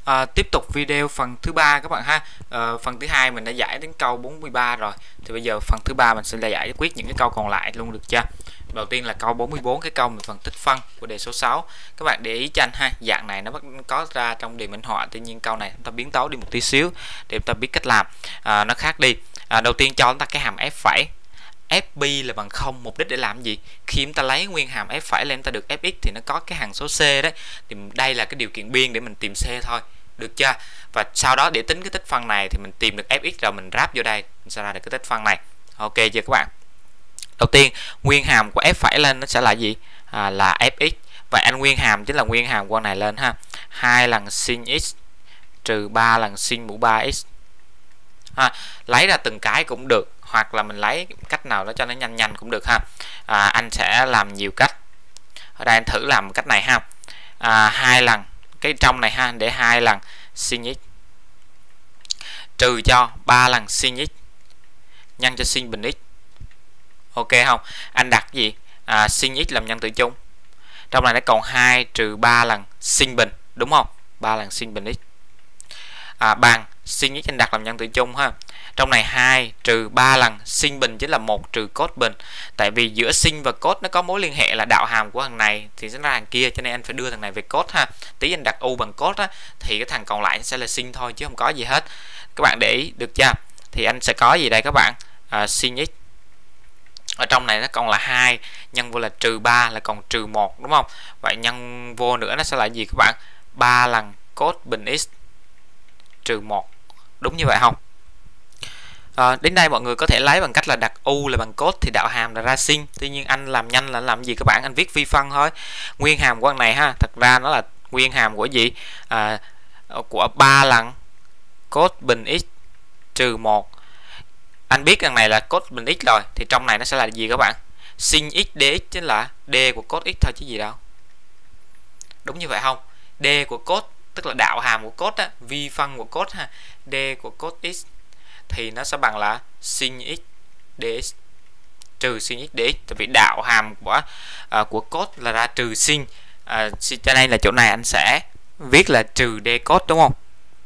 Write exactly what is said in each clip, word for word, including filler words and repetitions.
À, tiếp tục video phần thứ ba các bạn ha. À, phần thứ hai mình đã giải đến câu bốn mươi ba rồi, thì bây giờ phần thứ ba mình sẽ là giải quyết những cái câu còn lại luôn, được chưa? Đầu tiên là câu bốn mươi bốn, cái câu mình phần tích phân của đề số sáu. Các bạn để ý cho anh ha, dạng này nó vẫn có ra trong đề minh họa, tuy nhiên câu này chúng ta biến tấu đi một tí xíu để chúng ta biết cách làm à, nó khác đi. À, đầu tiên cho chúng ta cái hàm f phẩy ép bê là bằng không, mục đích để làm gì? Khi chúng ta lấy nguyên hàm f phẩy lên, chúng ta được fx thì nó có cái hằng số c đấy, thì đây là cái điều kiện biên để mình tìm c thôi, được chưa? Và sau đó để tính cái tích phân này thì mình tìm được fx rồi mình ráp vô đây, mình sẽ ra được cái tích phân này. Ok chưa các bạn? Đầu tiên nguyên hàm của f phẩy lên nó sẽ là gì? À, là fx. Vậy anh nguyên hàm chính là nguyên hàm con này lên ha, hai lần sin x trừ ba lần sin mũ ba x. Ha, lấy ra từng cái cũng được, hoặc là mình lấy cách nào đó cho nó nhanh nhanh cũng được ha. À, anh sẽ làm nhiều cách. Ở đây anh thử làm cách này ha. À, hai lần cái trong này ha, để hai lần sin x trừ cho ba lần sin x nhân cho sin bình x. Ok không? Anh đặt gì? À, sin x làm nhân tử chung. Trong này nó còn hai trừ ba lần sin bình, đúng không? ba lần sin bình x. À, bằng sin x anh đặt làm nhân tử chung ha. Trong này hai trừ ba lần sin bình chính là một trừ cos bình. Tại vì giữa sin và cos nó có mối liên hệ là đạo hàm của thằng này thì sẽ ra thằng kia, cho nên anh phải đưa thằng này về cos ha. Tí anh đặt u bằng cos á, thì cái thằng còn lại sẽ là sin thôi chứ không có gì hết. Các bạn để ý được chưa? Thì anh sẽ có gì đây các bạn? À, sin x ở trong này nó còn là hai, nhân vô là trừ ba là còn trừ một, đúng không? Vậy nhân vô nữa nó sẽ là gì các bạn? ba lần cos bình x trừ một. Đúng như vậy không? À, đến đây mọi người có thể lấy bằng cách là đặt u là bằng cos thì đạo hàm là ra sin. Tuy nhiên anh làm nhanh là làm gì các bạn? Anh viết vi phân thôi. Nguyên hàm của con này ha, thật ra nó là nguyên hàm của gì? À, của ba lần cos bình x trừ một. Anh biết thằng này là cos bình x rồi, thì trong này nó sẽ là gì các bạn? Sin x dx chính là d của cos x thôi chứ gì đâu. Đúng như vậy không? D của cos tức là đạo hàm của cos á, vi phân của cos ha, d của cos x thì nó sẽ bằng là sin x dx trừ sin x dx, tại vì đạo hàm của uh, của cos là ra trừ sin. Uh, cho nên là chỗ này anh sẽ viết là trừ d cos, đúng không?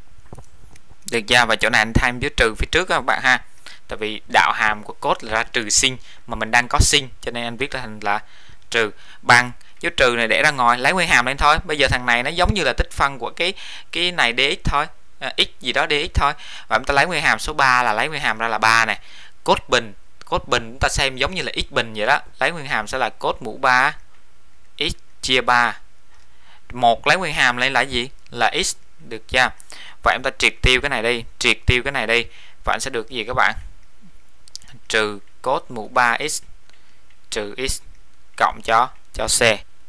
Được chưa? Và chỗ này anh thêm với trừ phía trước các bạn ha. Tại vì đạo hàm của cos là ra trừ sin, mà mình đang có sin cho nên anh viết là thành là trừ, bằng dấu trừ này để ra ngoài, lấy nguyên hàm lên thôi. Bây giờ thằng này nó giống như là tích phân của cái cái này dx thôi, à, x gì đó dx thôi. Và chúng ta lấy nguyên hàm số ba là lấy nguyên hàm ra là ba này. Cos bình, cos bình chúng ta xem giống như là x bình vậy đó. Lấy nguyên hàm sẽ là cos mũ ba x chia ba. một lấy nguyên hàm lên là gì? Là x, được chưa? Vậy chúng ta triệt tiêu cái này đi, triệt tiêu cái này đi. Và anh sẽ được cái gì các bạn? Trừ cos mũ ba x trừ x cộng cho cho c.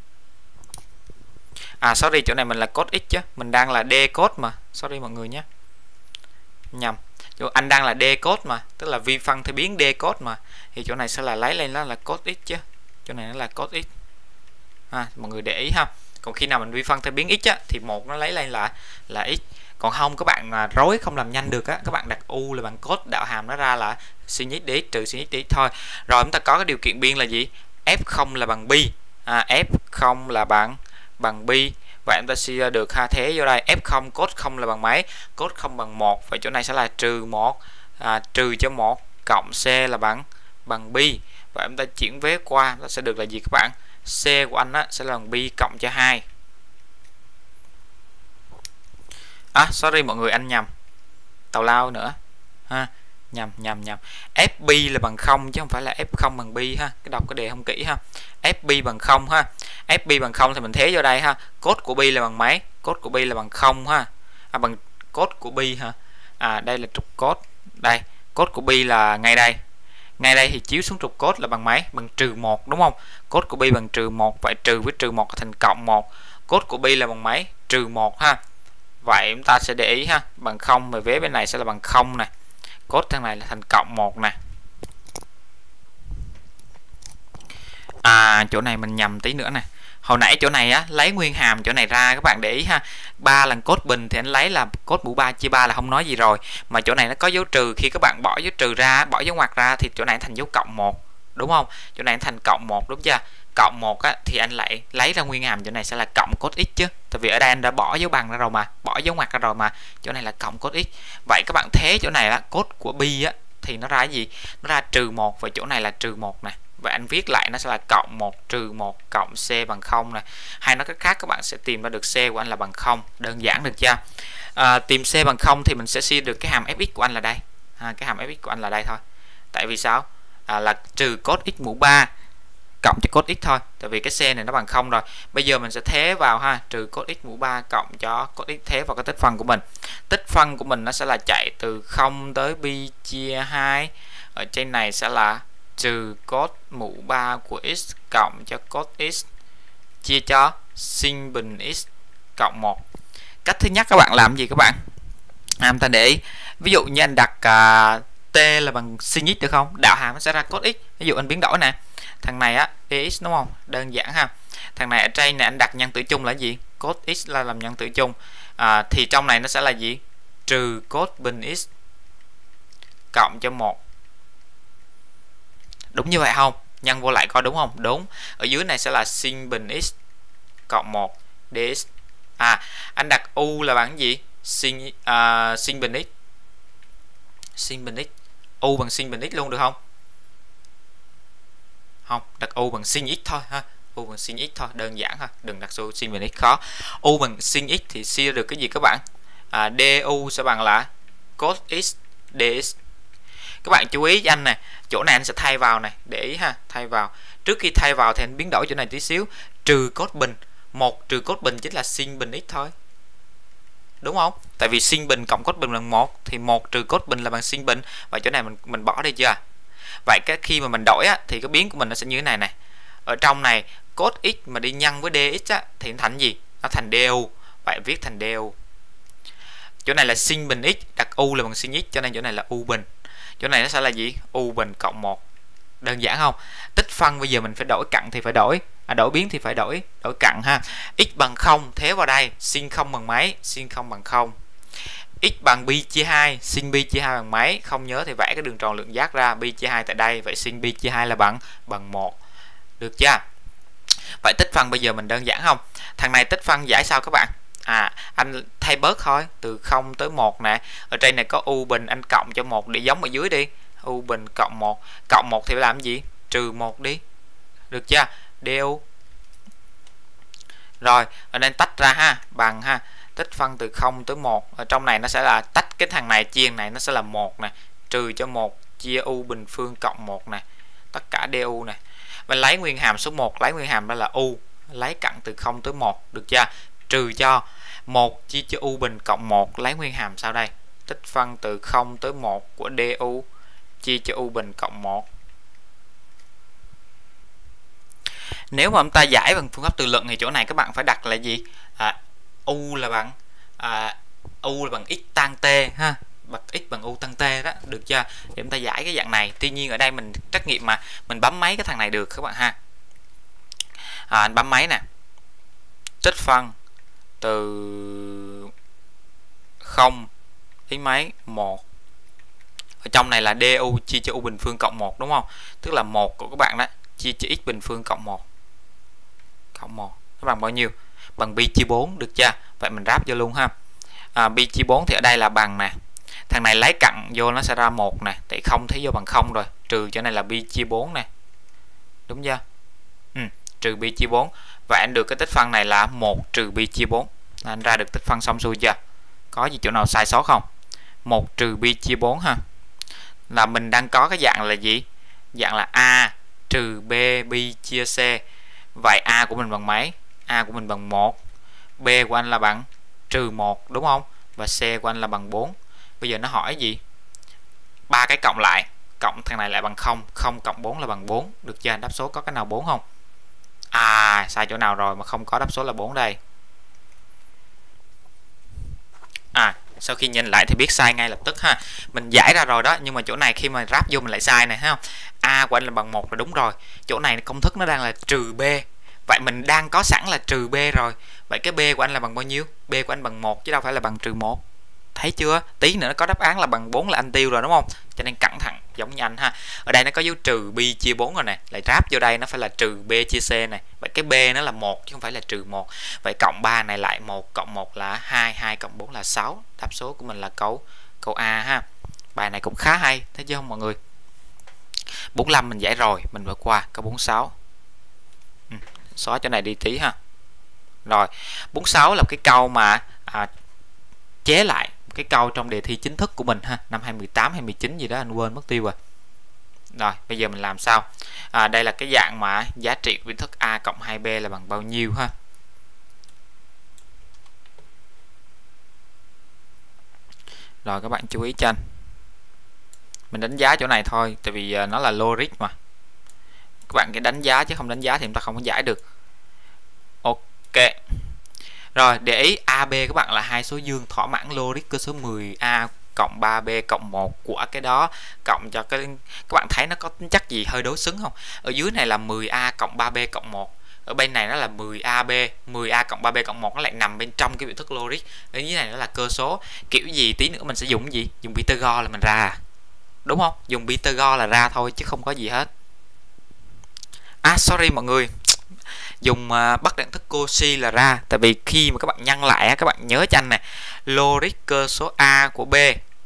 À sorry, chỗ này mình là cos x chứ, mình đang là d cos mà. Sorry mọi người nhé. Nhầm. Chỗ anh đang là d cos mà, tức là vi phân theo biến d cos mà. Thì chỗ này sẽ là lấy lên đó là cos x chứ. Chỗ này nó là cos x. À, mọi người để ý ha. Còn khi nào mình vi phân theo biến x á thì một nó lấy lên là là x. Còn không các bạn mà rối không làm nhanh được á, các bạn đặt u là bằng cos, đạo hàm nó ra là sin x dx trừ sin x dx thôi. Rồi chúng ta có cái điều kiện biên là gì? F không là bằng bi. À, F không là bằng bằng bi. Vậy chúng ta suy ra được ha, thế vô đây F không cos không là bằng mấy? Cos không bằng một. Vậy chỗ này sẽ là trừ một, à, trừ cho một cộng c là bằng bằng bi. Vậy chúng ta chuyển vế qua nó sẽ được là gì các bạn? C của anh á sẽ là bằng bi cộng cho hai. À sorry mọi người, anh nhầm. Tào lao nữa. Ha, nhầm nhầm nhầm. ép bê là bằng không chứ không phải là F không bằng bi ha. Cái đọc cái đề không kỹ ha. ép bê bằng không ha. ép bê bằng không thì mình thế vô đây ha. Cos của bi là bằng mấy? Cos của bi là bằng không ha. À bằng cos của bi hả? À đây là trục cos. Đây, cos của bi là ngay đây. Ngay đây thì chiếu xuống trục cos là bằng mấy? Bằng trừ một, đúng không? Cos của bi bằng trừ một, vậy trừ với trừ một thành cộng một. Cos của bi là bằng mấy? Trừ một ha. Vậy chúng ta sẽ để ý ha, bằng không, mà vế bên này sẽ là bằng không nè. Cos thằng này là thành cộng một nè. À chỗ này mình nhầm tí nữa nè. Hồi nãy chỗ này á lấy nguyên hàm chỗ này ra, các bạn để ý ha. ba lần cos bình thì anh lấy là cos mũ ba chia ba là không nói gì rồi. Mà chỗ này nó có dấu trừ, khi các bạn bỏ dấu trừ ra, bỏ dấu ngoặc ra thì chỗ này thành dấu cộng một, đúng không? Chỗ này thành cộng một, đúng chưa? cộng một á, thì anh lại lấy ra nguyên hàm chỗ này sẽ là cộng cos x chứ, tại vì ở đây anh đã bỏ dấu bằng ra rồi mà, bỏ dấu ngoặc ra rồi mà, chỗ này là cộng cos x. Vậy các bạn thế chỗ này là cos của bi á thì nó ra cái gì? Nó ra trừ một, và chỗ này là trừ một nè. Vậy anh viết lại nó sẽ là cộng một trừ một cộng c bằng không nè. Hay nói cách khác các bạn sẽ tìm ra được c của anh là bằng không, đơn giản được chưa? À, tìm c bằng không thì mình sẽ suy được cái hàm fx của anh là đây. À, cái hàm fx của anh là đây thôi. Tại vì sao? À, là trừ cos x mũ ba cộng cho cos x thôi, tại vì cái c này nó bằng không rồi. Bây giờ mình sẽ thế vào ha, trừ cos x mũ ba cộng cho cos x, thế vào cái tích phân của mình. Tích phân của mình nó sẽ là chạy từ không tới pi chia hai. Ở trên này sẽ là trừ cos mũ ba của x cộng cho cos x chia cho sin bình x cộng một. Cách thứ nhất các bạn làm gì các bạn? À, ta để ý. Ví dụ như anh đặt uh, t là bằng sin x được không? Đạo hàm nó sẽ ra cos x. Ví dụ anh biến đổi nè. Thằng này á ex đúng không? Đơn giản ha. Thằng này ở trên này anh đặt nhân tử chung là gì? Cos x là làm nhân tử chung. À, thì trong này nó sẽ là gì? Trừ cos bình x cộng cho một. Đúng như vậy không? Nhân vô lại coi đúng không? Đúng. Ở dưới này sẽ là sin bình x cộng một dx. À, anh đặt u là bằng gì? Sin uh, sin bình x. Sin bình x. U bằng sin bình x luôn được không? Không, đặt u bằng sin x thôi ha. U bằng sin x thôi, đơn giản ha, đừng đặt số sin bình x khó. U bằng sin x thì suy được cái gì các bạn? À, du sẽ bằng là cos x dx. Các bạn chú ý cho anh nè, chỗ này anh sẽ thay vào này, để ý ha, thay vào. Trước khi thay vào thì anh biến đổi chỗ này tí xíu, trừ cos bình, một trừ cos bình chính là sin bình x thôi. Đúng không? Tại vì sin bình cộng cos bình bằng một thì một trừ cos bình là bằng sin bình, và chỗ này mình mình bỏ đi chưa? Vậy cái khi mà mình đổi á, thì cái biến của mình nó sẽ như thế này này. Ở trong này cos x mà đi nhân với dx á, thì nó thành gì? Nó thành du. Vậy viết thành du. Chỗ này là sin bình x, đặt u là bằng sin x, cho nên chỗ này là u bình. Chỗ này nó sẽ là gì? U bình cộng một. Đơn giản không? Tích phân bây giờ mình phải đổi cặn thì phải đổi, à, đổi biến thì phải đổi đổi cặn ha. X bằng không, thế vào đây, sin không bằng mấy? Sin không bằng không. X bằng pi chia hai, sin pi chia hai bằng mấy? Không nhớ thì vẽ cái đường tròn lượng giác ra, pi chia hai tại đây, vậy sin pi chia hai là bằng bằng một. Được chưa? Vậy tích phân bây giờ mình đơn giản không? Thằng này tích phân giải sao các bạn? À, anh thay bớt thôi, từ không tới một nè. Ở trên này có u bình, anh cộng cho một để giống ở dưới đi. U bình cộng một, cộng một thì phải làm gì? Trừ một đi. Được chưa? Du. Rồi, ở đây tách ra ha, bằng ha. Tích phân từ không tới một. Ở trong này nó sẽ là tách cái thằng này chia này, nó sẽ là một nè, trừ cho một chia u bình phương cộng một nè. Tất cả du nè. Mình lấy nguyên hàm số một, lấy nguyên hàm đó là u, lấy cặn từ không tới một, được chưa? Trừ cho một chia cho u bình cộng một, lấy nguyên hàm sau đây. Tích phân từ không tới một của du chia cho u bình cộng một. Nếu mà chúng ta giải bằng phương pháp tự luận thì chỗ này các bạn phải đặt là gì? À, u là bằng à, u là bằng x tan t ha, bằng x bằng u tăng t đó, được chưa? Để chúng ta giải cái dạng này. Tuy nhiên ở đây mình trắc nghiệm mà mình bấm máy cái thằng này được các bạn ha. À, anh bấm máy nè. Tích phân từ không đến mấy một. Ở trong này là du chia cho u bình phương cộng một đúng không? Tức là một của các bạn đó chia cho x bình phương cộng một. Cộng một nó bằng bao nhiêu? Bằng pi chia bốn, được chưa? Vậy mình ráp vô luôn ha. À, pi chia bốn thì ở đây là bằng nè. Thằng này lấy cặn vô nó sẽ ra một nè, tại không thấy vô bằng không rồi, trừ chỗ này là pi chia bốn nè. Đúng chưa? Ừ, trừ pi chia bốn. Và anh được cái tích phân này là một trừ pi chia bốn. Anh ra được tích phân xong xuôi chưa? Có gì chỗ nào sai sót không? một trừ pi chia bốn ha. Là mình đang có cái dạng là gì? Dạng là a trừ b pi chia c. Vậy a của mình bằng mấy? A của mình bằng một. B của anh là bằng trừ một đúng không? Và c của anh là bằng bốn. Bây giờ nó hỏi gì? Ba cái cộng lại, cộng thằng này lại bằng không, không cộng bốn là bằng bốn, được chưa? Đáp số có cái nào bốn không? À, sai chỗ nào rồi mà không có đáp số là bốn đây. À, sau khi nhìn lại thì biết sai ngay lập tức ha. Mình giải ra rồi đó, nhưng mà chỗ này khi mà ráp vô mình lại sai này, thấy không? A của anh là bằng một là đúng rồi. Chỗ này công thức nó đang là trừ b. Vậy mình đang có sẵn là trừ b rồi. Vậy cái b của anh là bằng bao nhiêu? B của anh bằng một chứ đâu phải là bằng trừ một. Thấy chưa? Tí nữa nó có đáp án là bằng bốn là anh tiêu rồi đúng không? Cho nên cẩn thận giống như anh ha. Ở đây nó có dấu trừ pi chia bốn rồi nè, lại ráp vô đây nó phải là trừ b chia c này. Vậy cái b nó là một chứ không phải là trừ một. Vậy cộng ba này lại một, cộng một là hai, hai cộng bốn là sáu. Đáp số của mình là câu câu A ha. Bài này cũng khá hay, thấy chưa không mọi người? bốn mươi lăm mình giải rồi, mình vượt qua câu bốn mươi sáu. Ừ, xóa chỗ này đi tí ha. Rồi, bốn mươi sáu là cái câu mà à, chế lại cái câu trong đề thi chính thức của mình ha, năm hai mươi tám hay mười chín gì đó anh quên mất tiêu rồi. Rồi, bây giờ mình làm sao? À, đây là cái dạng mà giá trị của biểu thức A cộng hai B là bằng bao nhiêu ha. Rồi các bạn chú ý cho anh. Mình đánh giá chỗ này thôi, tại vì nó là logic mà. Các bạn cái đánh giá chứ không đánh giá thì chúng ta không có giải được. Ok. Rồi, để ý a bê các bạn là hai số dương thỏa mãn logic cơ số mười a cộng ba b cộng một của cái đó, cộng cho cái các bạn thấy nó có tính chất gì hơi đối xứng không? Ở dưới này là mười a cộng ba b cộng một. Ở bên này nó là mười a b, mười a cộng ba b cộng một nó lại nằm bên trong cái biểu thức logic. Ở dưới này nó là cơ số. Kiểu gì tí nữa mình sẽ dùng gì? Dùng Pythagore là mình ra. Đúng không? Dùng Pythagore là ra thôi chứ không có gì hết. À sorry mọi người. Dùng uh, bắt đẳng thức Cauchy là ra. Tại vì khi mà các bạn nhân lại các bạn nhớ cho anh này, logic cơ số A của B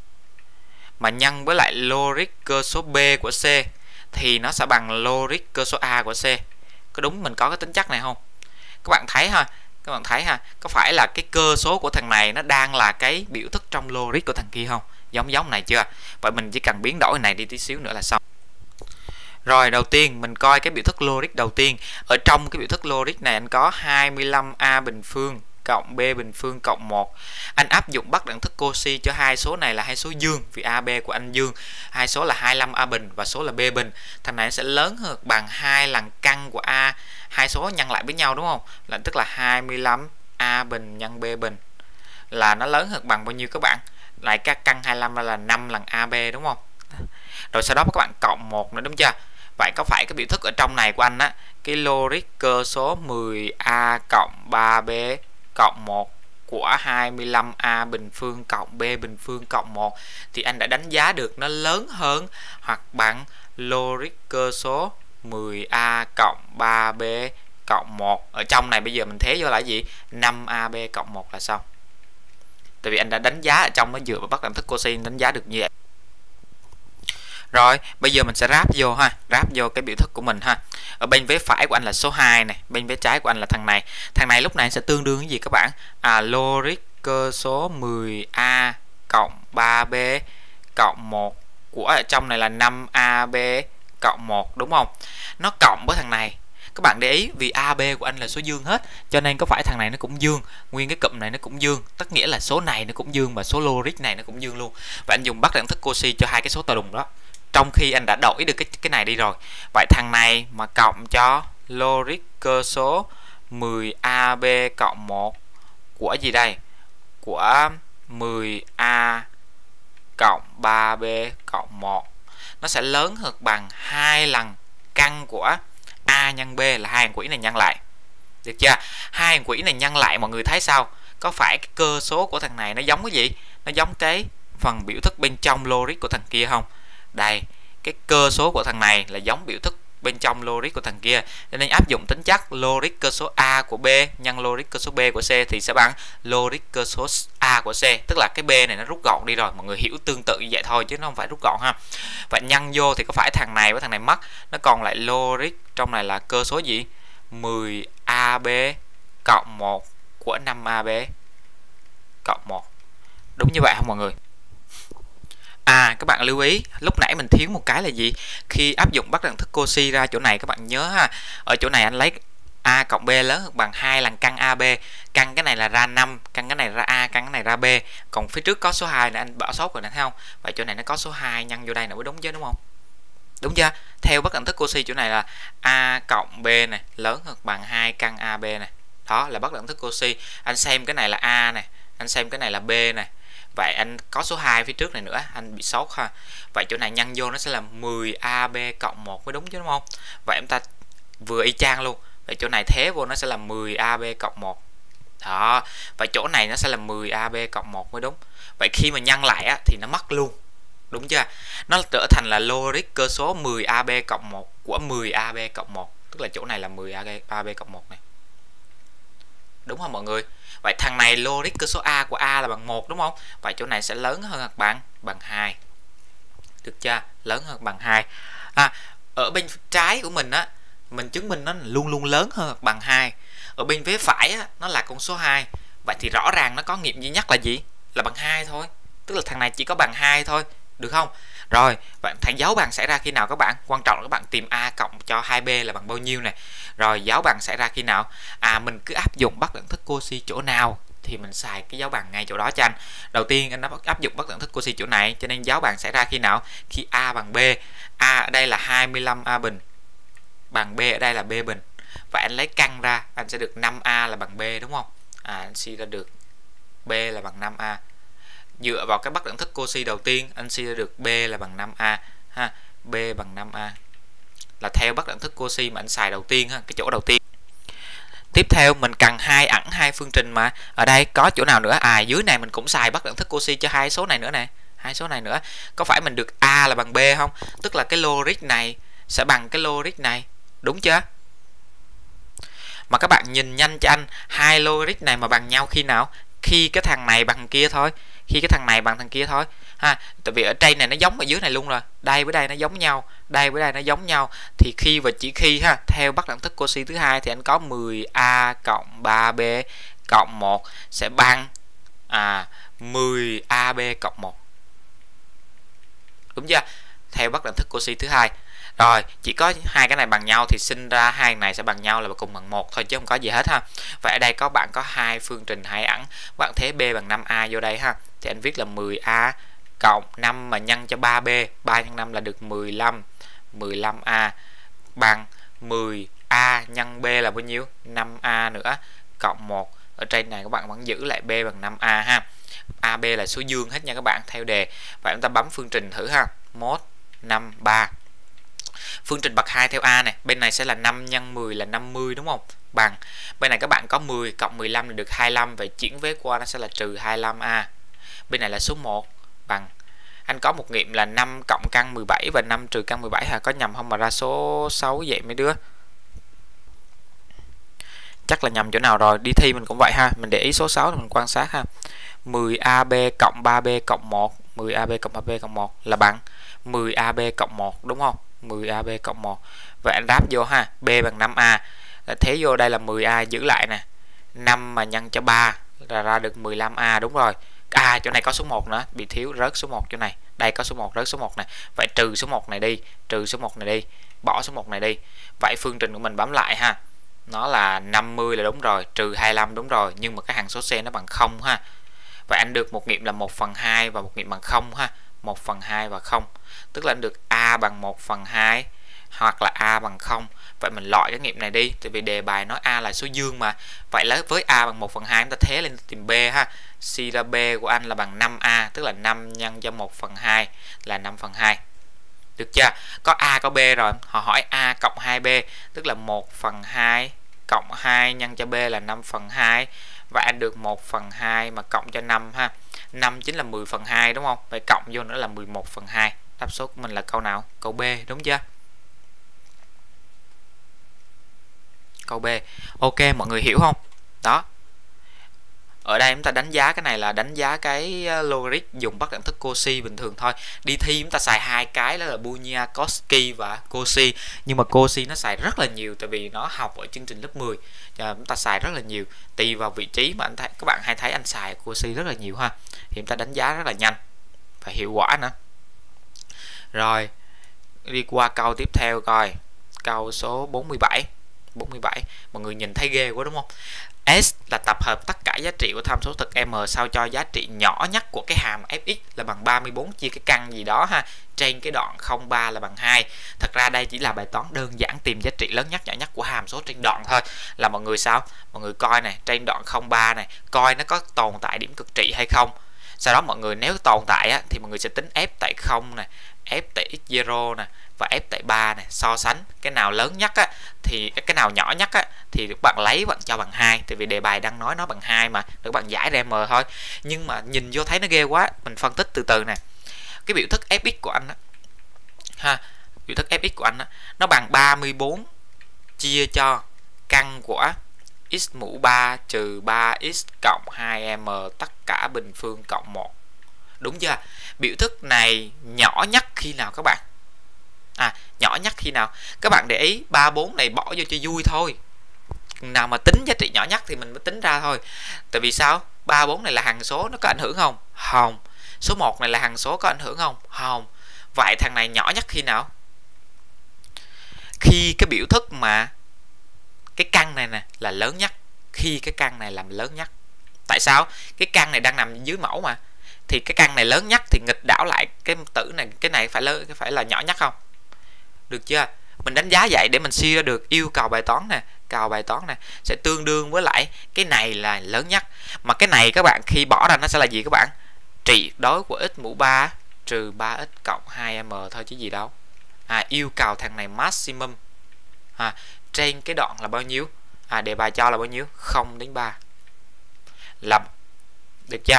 mà nhân với lại logic cơ số B của C thì nó sẽ bằng logic cơ số A của C. Có đúng mình có cái tính chất này không? Các bạn thấy ha, các bạn thấy ha, có phải là cái cơ số của thằng này nó đang là cái biểu thức trong logic của thằng kia không? Giống giống này chưa? Vậy mình chỉ cần biến đổi này đi tí xíu nữa là xong. Rồi đầu tiên mình coi cái biểu thức logic đầu tiên. Ở trong cái biểu thức logic này anh có hai mươi lăm a bình phương cộng b bình phương cộng một. Anh áp dụng bắt đẳng thức Cauchy cho hai số này là hai số dương, vì a b của anh dương. Hai số là hai mươi lăm a bình và số là b bình. Thằng này sẽ lớn hơn bằng hai lần căn của a. Hai số nhân lại với nhau đúng không? Là tức là hai mươi lăm a bình nhân b bình. Là nó lớn hơn bằng bao nhiêu các bạn? Lại các căn hai mươi lăm là năm lần a b đúng không? Rồi sau đó các bạn cộng một nữa đúng chưa? Vậy có phải cái biểu thức ở trong này của anh á, cái logic cơ số mười a cộng ba b cộng một của hai mươi lăm a bình phương cộng b bình phương cộng một thì anh đã đánh giá được nó lớn hơn hoặc bằng logic cơ số mười a cộng ba b cộng một. Ở trong này bây giờ mình thế vô là gì? năm a b cộng một là xong. Tại vì anh đã đánh giá ở trong nó dựa vào bắt đẳng thức Cauchy đánh giá được như vậy. Rồi, bây giờ mình sẽ ráp vô ha, ráp vô cái biểu thức của mình ha. Ở bên vế phải của anh là số hai này, bên vế trái của anh là thằng này. Thằng này lúc này sẽ tương đương cái gì các bạn? À logic cơ số mười a cộng ba b cộng một của ở trong này là năm a b cộng một đúng không? Nó cộng với thằng này. Các bạn để ý vì a b của anh là số dương hết, cho nên có phải thằng này nó cũng dương, nguyên cái cụm này nó cũng dương, tất nghĩa là số này nó cũng dương và số logic này nó cũng dương luôn. Và anh dùng bắt đẳng thức Cauchy cho hai cái số to đùng đó. Trong khi anh đã đổi được cái cái này đi rồi. Vậy thằng này mà cộng cho logic cơ số mười a b cộng một của gì đây? Của mười a cộng ba b cộng một. Nó sẽ lớn hơn bằng hai lần căn của a nhân b là hai thằng quỹ này nhân lại. Được chưa? Hai thằng quỹ này nhân lại mọi người thấy sao? Có phải cái cơ số của thằng này nó giống cái gì? Nó giống cái phần biểu thức bên trong logic của thằng kia không? Đây, cái cơ số của thằng này là giống biểu thức bên trong logic của thằng kia, cho nên áp dụng tính chất logic cơ số A của B nhân logic cơ số B của C thì sẽ bằng logic cơ số A của C, tức là cái B này nó rút gọn đi rồi, mọi người hiểu tương tự như vậy thôi chứ nó không phải rút gọn ha. Và nhân vô thì có phải thằng này với thằng này mất, nó còn lại logic trong này là cơ số gì? mười a b cộng một của năm a b cộng một. Đúng như vậy không mọi người? À các bạn lưu ý, lúc nãy mình thiếu một cái là gì? Khi áp dụng bắt đẳng thức Cauchy ra chỗ này các bạn nhớ ha. Ở chỗ này anh lấy A cộng B lớn hơn bằng hai lần căn a b. Căn cái này là ra năm, căn cái này ra A, căn cái này ra B. Còn phía trước có số hai là anh bỏ sót rồi nè thấy không? Vậy chỗ này nó có số hai nhân vô đây là mới đúng chứ đúng không? Đúng chưa? Theo bắt đẳng thức Cauchy chỗ này là A cộng B này lớn hơn bằng hai căn a b này. Đó là bắt đẳng thức Cauchy. Anh xem cái này là A này, anh xem cái này là B này. Vậy anh có số hai phía trước này nữa, anh bị sót ha. Vậy chỗ này nhân vô nó sẽ là mười a b cộng một mới đúng chứ đúng không? Vậy chúng ta vừa y chang luôn. Vậy chỗ này thế vô nó sẽ là mười a b cộng một. Đó. Vậy chỗ này nó sẽ là mười a b cộng một mới đúng. Vậy khi mà nhân lại á, thì nó mất luôn. Đúng chưa? Nó trở thành là logic cơ số mười a bê cộng một của mười a bê cộng một, tức là chỗ này là mười a bê cộng một này. Đúng không mọi người? Vậy thằng này logic cơ số a của a là bằng một đúng không? Vậy chỗ này sẽ lớn hơn hoặc bằng bằng hai. Được chưa? Lớn hơn bằng hai. À, ở bên trái của mình á, mình chứng minh nó luôn luôn lớn hơn hoặc bằng hai. Ở bên phía phải á, nó là con số hai. Vậy thì rõ ràng nó có nghiệm duy nhất là gì? Là bằng hai thôi. Tức là thằng này chỉ có bằng hai thôi, được không? Rồi, vậy thằng dấu bằng xảy ra khi nào các bạn? Quan trọng là các bạn tìm a cộng cho hai b là bằng bao nhiêu này. Rồi dấu bằng xảy ra khi nào? À, mình cứ áp dụng bất等thức Cauchy chỗ nào thì mình xài cái dấu bằng ngay chỗ đó cho anh. Đầu tiên anh áp dụng bất等thức Cauchy chỗ này, cho nên dấu bằng xảy ra khi nào? Khi a bằng b. A ở đây là hai mươi lăm a bình, bằng b ở đây là b bình. Và anh lấy căn ra, anh sẽ được năm a là bằng b đúng không? À, anh suy ra được b là bằng năm a. Dựa vào cái bất等thức Cauchy đầu tiên, anh suy ra được b là bằng năm a ha, b bằng năm a. Là theo bất等thức Cauchy mà anh xài đầu tiên ha, cái chỗ đầu tiên. Tiếp theo mình cần hai ẩn hai phương trình mà. Ở đây có chỗ nào nữa? À, dưới này mình cũng xài bất等thức Cauchy cho hai số này nữa nè. Hai số này nữa. Có phải mình được a là bằng b không? Tức là cái logic này sẽ bằng cái logic này, đúng chưa? Mà các bạn nhìn nhanh cho anh, hai logic này mà bằng nhau khi nào? Khi cái thằng này bằng kia thôi. Khi cái thằng này bằng thằng kia thôi ha. Tại vì ở trên này nó giống ở dưới này luôn rồi. Đây với đây nó giống nhau, đây với đây nó giống nhau. Thì khi và chỉ khi ha, theo bất等thức Cauchy thứ hai thì anh có mười a cộng ba b cộng một sẽ bằng à, mười a bê cộng một. Đúng chưa? Theo bất等thức Cauchy thứ hai. Rồi, chỉ có hai cái này bằng nhau thì sinh ra hai này sẽ bằng nhau là cùng bằng một thôi chứ không có gì hết ha. Vậy ở đây có bạn có hai phương trình hai ẩn. Bạn thế b bằng năm a vô đây ha. Thì anh viết là mười a cộng năm mà nhân cho ba b, ba nhân năm là được mười lăm. mười lăm a bằng mười a nhân b là bao nhiêu? năm a nữa cộng một. Ở trên này các bạn vẫn giữ lại b bằng năm a ha. a b là số dương hết nha các bạn theo đề. Vậy chúng ta bấm phương trình thử ha. Mốt năm ba. Phương trình bậc hai theo a này, bên này sẽ là năm nhân mười là năm mươi đúng không? Bằng bên này các bạn có mười cộng mười lăm là được hai mươi lăm, vậy chuyển vế qua nó sẽ là trừ hai mươi lăm a. Bên này là số một bằng anh có một nghiệm là năm cộng căn mười bảy và năm trừ căn mười bảy hả? Có nhầm không mà ra số sáu vậy mấy đứa? Chắc là nhầm chỗ nào rồi, đi thi mình cũng vậy ha, mình để ý số sáu thì mình quan sát ha. mười a bê cộng ba b cộng một, mười a bê cộng ba b cộng một là bằng mười a bê cộng một đúng không? mười a bê cộng một. Vậy anh đáp vô ha, b bằng năm a. Là thế vô đây là mười a giữ lại nè. năm mà nhân cho ba là ra được mười lăm a đúng rồi. À, chỗ này có số một nữa, bị thiếu rớt số một chỗ này. Đây có số một rớt số một này. Vậy trừ số một này đi, trừ số một này đi, bỏ số một này đi. Vậy phương trình của mình bấm lại ha. Nó là năm mươi là đúng rồi, trừ hai mươi lăm đúng rồi, nhưng mà cái hằng số C nó bằng không ha. Vậy anh được một nghiệm là một phần hai và một nghiệm bằng không ha. một phần hai và không. Tức là anh được a bằng một phần hai hoặc là a bằng không. Vậy mình loại cái nghiệm này đi, tại vì đề bài nói a là số dương mà. Vậy lấy với a bằng một phần hai chúng ta thế lên tìm b ha. Suy ra b của anh là bằng năm a, tức là năm nhân cho một phần hai là năm phần hai. Được chưa? Có a có b rồi, họ hỏi a cộng hai b, tức là một phần hai cộng hai nhân cho b là năm phần hai. Và anh được một phần hai mà cộng cho năm ha. năm chính là mười phần hai đúng không? Vậy cộng vô nữa là mười một phần hai. Đáp số của mình là câu nào? Câu B đúng chưa? Câu B. Ok, mọi người hiểu không? Đó. Ở đây chúng ta đánh giá cái này là đánh giá cái logic dùng bất等thức Cauchy bình thường thôi. Đi thi chúng ta xài hai cái đó là Bunyakovsky và Cauchy. Nhưng mà Cauchy nó xài rất là nhiều tại vì nó học ở chương trình lớp mười. Và chúng ta xài rất là nhiều. Tùy vào vị trí mà anh thấy, các bạn hay thấy anh xài Cauchy rất là nhiều ha. Thì chúng ta đánh giá rất là nhanh và hiệu quả nữa. Rồi, đi qua câu tiếp theo coi. Câu số bốn mươi bảy. bốn mươi bảy. Mọi người nhìn thấy ghê quá đúng không? S là tập hợp tất cả giá trị của tham số thực M sao cho giá trị nhỏ nhất của cái hàm Fx là bằng ba mươi bốn chia cái căn gì đó ha. Trên cái đoạn không ba là bằng hai. Thật ra đây chỉ là bài toán đơn giản tìm giá trị lớn nhất nhỏ nhất của hàm số trên đoạn thôi. Là mọi người sao? Mọi người coi này, trên đoạn không ba này, coi nó có tồn tại điểm cực trị hay không. Sau đó mọi người nếu tồn tại á, thì mọi người sẽ tính f tại không này, f tại x zero nè và f tại ba này, so sánh cái nào lớn nhất á thì cái nào nhỏ nhất á thì các bạn lấy bạn cho bằng hai, tại vì đề bài đang nói nó bằng hai mà, các bạn giải ra m thôi. Nhưng mà nhìn vô thấy nó ghê quá, mình phân tích từ từ nè. cái biểu thức ép ích của anh á ha, biểu thức ép ích của anh á, nó bằng ba mươi bốn chia cho căn của x mũ ba trừ ba x cộng hai m tất cả bình phương cộng một. Đúng chưa? Biểu thức này nhỏ nhất khi nào các bạn? À, nhỏ nhất khi nào? Các bạn để ý ba mươi bốn này bỏ vô cho vui thôi. Nào mà tính giá trị nhỏ nhất thì mình mới tính ra thôi. Tại vì sao? ba mươi bốn này là hằng số, nó có ảnh hưởng không? Không. Số một này là hằng số, có ảnh hưởng không? Không. Vậy thằng này nhỏ nhất khi nào? Khi cái biểu thức mà cái căn này nè là lớn nhất, khi cái căn này làm lớn nhất. Tại sao? Cái căn này đang nằm dưới mẫu mà, thì cái căn này lớn nhất thì nghịch đảo lại cái tử này, cái này phải lớn, phải là nhỏ nhất không? Được chưa? Mình đánh giá vậy để mình suy ra được yêu cầu bài toán nè, cầu bài toán nè sẽ tương đương với lại cái này là lớn nhất. Mà cái này các bạn khi bỏ ra nó sẽ là gì các bạn? Trị đối của x mũ ba trừ ba x cộng hai m thôi chứ gì đâu. À, yêu cầu thằng này maximum. À, trên cái đoạn là bao nhiêu? À, đề bài cho là bao nhiêu? không đến ba. Lầm. Được chưa?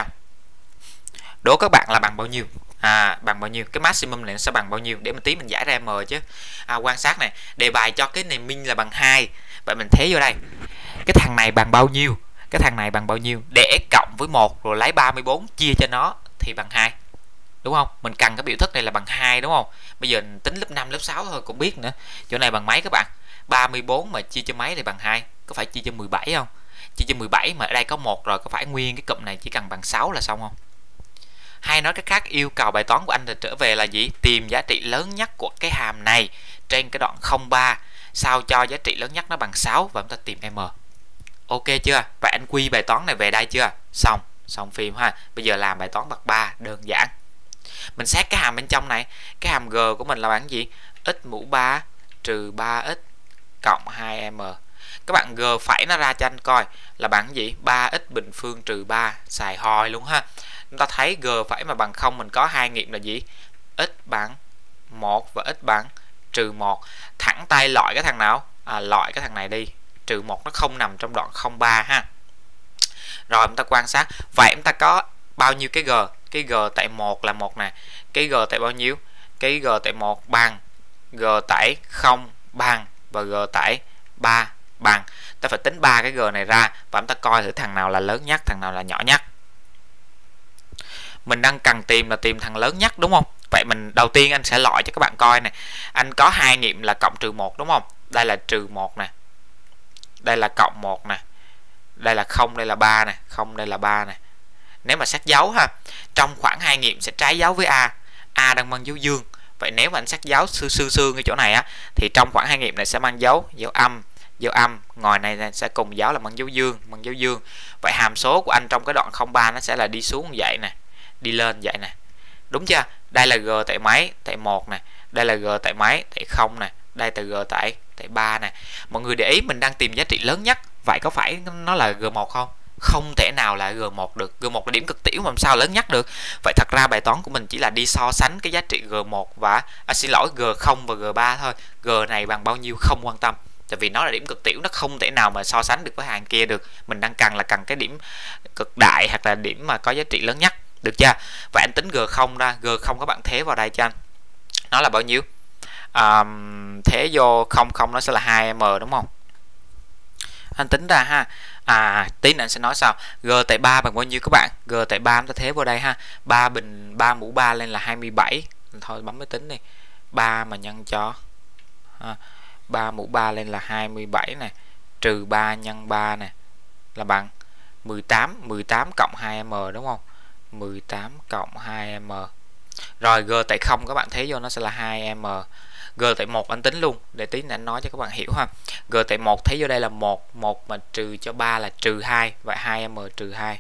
Đố các bạn là bằng bao nhiêu? À, bằng bao nhiêu? Cái maximum này nó sẽ bằng bao nhiêu? Để mình tí mình giải ra m chứ. À, quan sát này, đề bài cho cái này min là bằng hai. Vậy mình thế vô đây. Cái thằng này bằng bao nhiêu? Cái thằng này bằng bao nhiêu? Để cộng với một rồi lấy ba mươi bốn chia cho nó thì bằng hai. Đúng không? Mình cần cái biểu thức này là bằng hai đúng không? Bây giờ tính lớp năm, lớp sáu thôi cũng biết nữa. Chỗ này bằng mấy các bạn? ba mươi bốn mà chia cho mấy thì bằng hai. Có phải chia cho mười bảy không? Chia cho mười bảy mà ở đây có một rồi, có phải nguyên cái cụm này chỉ cần bằng sáu là xong không? Hay nói cách khác, yêu cầu bài toán của anh là trở về là gì? Tìm giá trị lớn nhất của cái hàm này trên cái đoạn không ba sao cho giá trị lớn nhất nó bằng sáu và chúng ta tìm m. Ok chưa? Và anh quy bài toán này về đây chưa? Xong, xong phim ha. Bây giờ làm bài toán bậc ba đơn giản. Mình xét cái hàm bên trong này, cái hàm g của mình là bằng gì? X mũ ba trừ ba x cộng hai m. Các bạn g phẩy nó ra cho anh coi là bằng gì? ba x bình phương trừ ba, xài hoi luôn ha. Chúng ta thấy g phẩy mà bằng không, mình có hai nghiệm là gì? X bằng một và x bằng trừ một. Thẳng tay loại cái thằng nào? À, loại cái thằng này đi. Trừ một nó không nằm trong đoạn không ba ha. Rồi chúng ta quan sát. Vậy chúng ta có bao nhiêu cái g? Cái g tại một là một nè. Cái g tại bao nhiêu? Cái g tại một bằng, g tại không bằng và g tại ba bằng. Ta phải tính ba cái g này ra và chúng ta coi thử thằng nào là lớn nhất, thằng nào là nhỏ nhất. Mình đang cần tìm là tìm thằng lớn nhất đúng không? Vậy mình đầu tiên anh sẽ loại cho các bạn coi nè. Anh có hai nghiệm là cộng trừ một đúng không? Đây là trừ một nè. Đây là cộng một nè. Đây là không, đây là ba nè, không đây là ba nè. Nếu mà sát dấu ha, trong khoảng hai nghiệm sẽ trái dấu với a. A đang mang dấu dương. Vậy nếu mà anh sát dấu sư sư sư cái chỗ này á thì trong khoảng hai nghiệm này sẽ mang dấu dấu âm, dấu âm, ngoài này sẽ cùng dấu là mang dấu dương, mang dấu dương. Vậy hàm số của anh trong cái đoạn không ba nó sẽ là đi xuống như vậy nè, đi lên vậy nè. Đúng chưa? Đây là g tại mấy? Tại một nè. Đây là g tại mấy? Tại không nè. Đây là g tại tại ba nè. Mọi người để ý mình đang tìm giá trị lớn nhất. Vậy có phải nó là g một không? Không thể nào là g một được. g một là điểm cực tiểu mà làm sao lớn nhất được. Vậy thật ra bài toán của mình chỉ là đi so sánh cái giá trị g một và à, xin lỗi g không và g ba thôi. G này bằng bao nhiêu không quan tâm. Tại vì nó là điểm cực tiểu, nó không thể nào mà so sánh được với hàng kia được. Mình đang cần là cần cái điểm cực đại hoặc là điểm mà có giá trị lớn nhất. Được chưa? Vậy anh tính g không ra, g không các bạn thế vào đây cho anh. Nó là bao nhiêu? À, thế vô không không nó sẽ là hai m đúng không? Anh tính ra ha. À, tí nữa anh sẽ nói sao. G tại ba bằng bao nhiêu các bạn? G tại ba chúng ta thế vào đây ha. ba bình ba mũ ba lên là hai mươi bảy. Thôi bấm máy tính đi. ba mà nhân cho à, ba mũ ba lên là hai mươi bảy nè, trừ ba nhân ba nè là bằng mười tám, mười tám cộng hai m đúng không? mười tám cộng hai m. Rồi g tại không các bạn thấy vô nó sẽ là hai m. G tại một anh tính luôn để tí nữa anh nói cho các bạn hiểu ha. G tại một thấy vô đây là một, một mà trừ cho ba là trừ hai, vậy hai m trừ hai.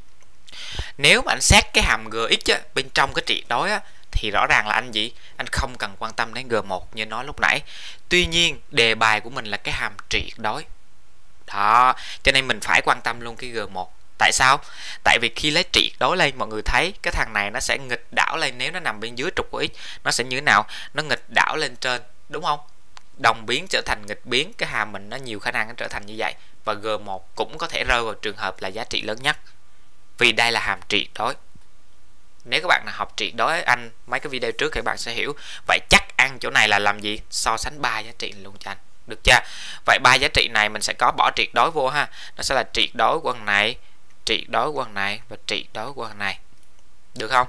Nếu mà anh xét cái hàm gx á, bên trong cái trị đối á, thì rõ ràng là anh gì? Anh không cần quan tâm đến g một như nói lúc nãy. Tuy nhiên đề bài của mình là cái hàm triệt đối. Đó, cho nên mình phải quan tâm luôn cái g một. Tại sao? Tại vì khi lấy triệt đối lên mọi người thấy cái thằng này nó sẽ nghịch đảo lên, nếu nó nằm bên dưới trục của x nó sẽ như thế nào? Nó nghịch đảo lên trên, đúng không? Đồng biến trở thành nghịch biến, cái hàm mình nó nhiều khả năng nó trở thành như vậy. Và g một cũng có thể rơi vào trường hợp là giá trị lớn nhất. Vì đây là hàm triệt đối. Nếu các bạn nào học triệt đối anh mấy cái video trước thì các bạn sẽ hiểu. Vậy chắc ăn chỗ này là làm gì? So sánh ba giá trị luôn cho anh. Được chưa? Vậy ba giá trị này mình sẽ có bỏ triệt đối vô ha. Nó sẽ là triệt đối của thằng này, triệt đối của thằng này và triệt đối của thằng này. Được không?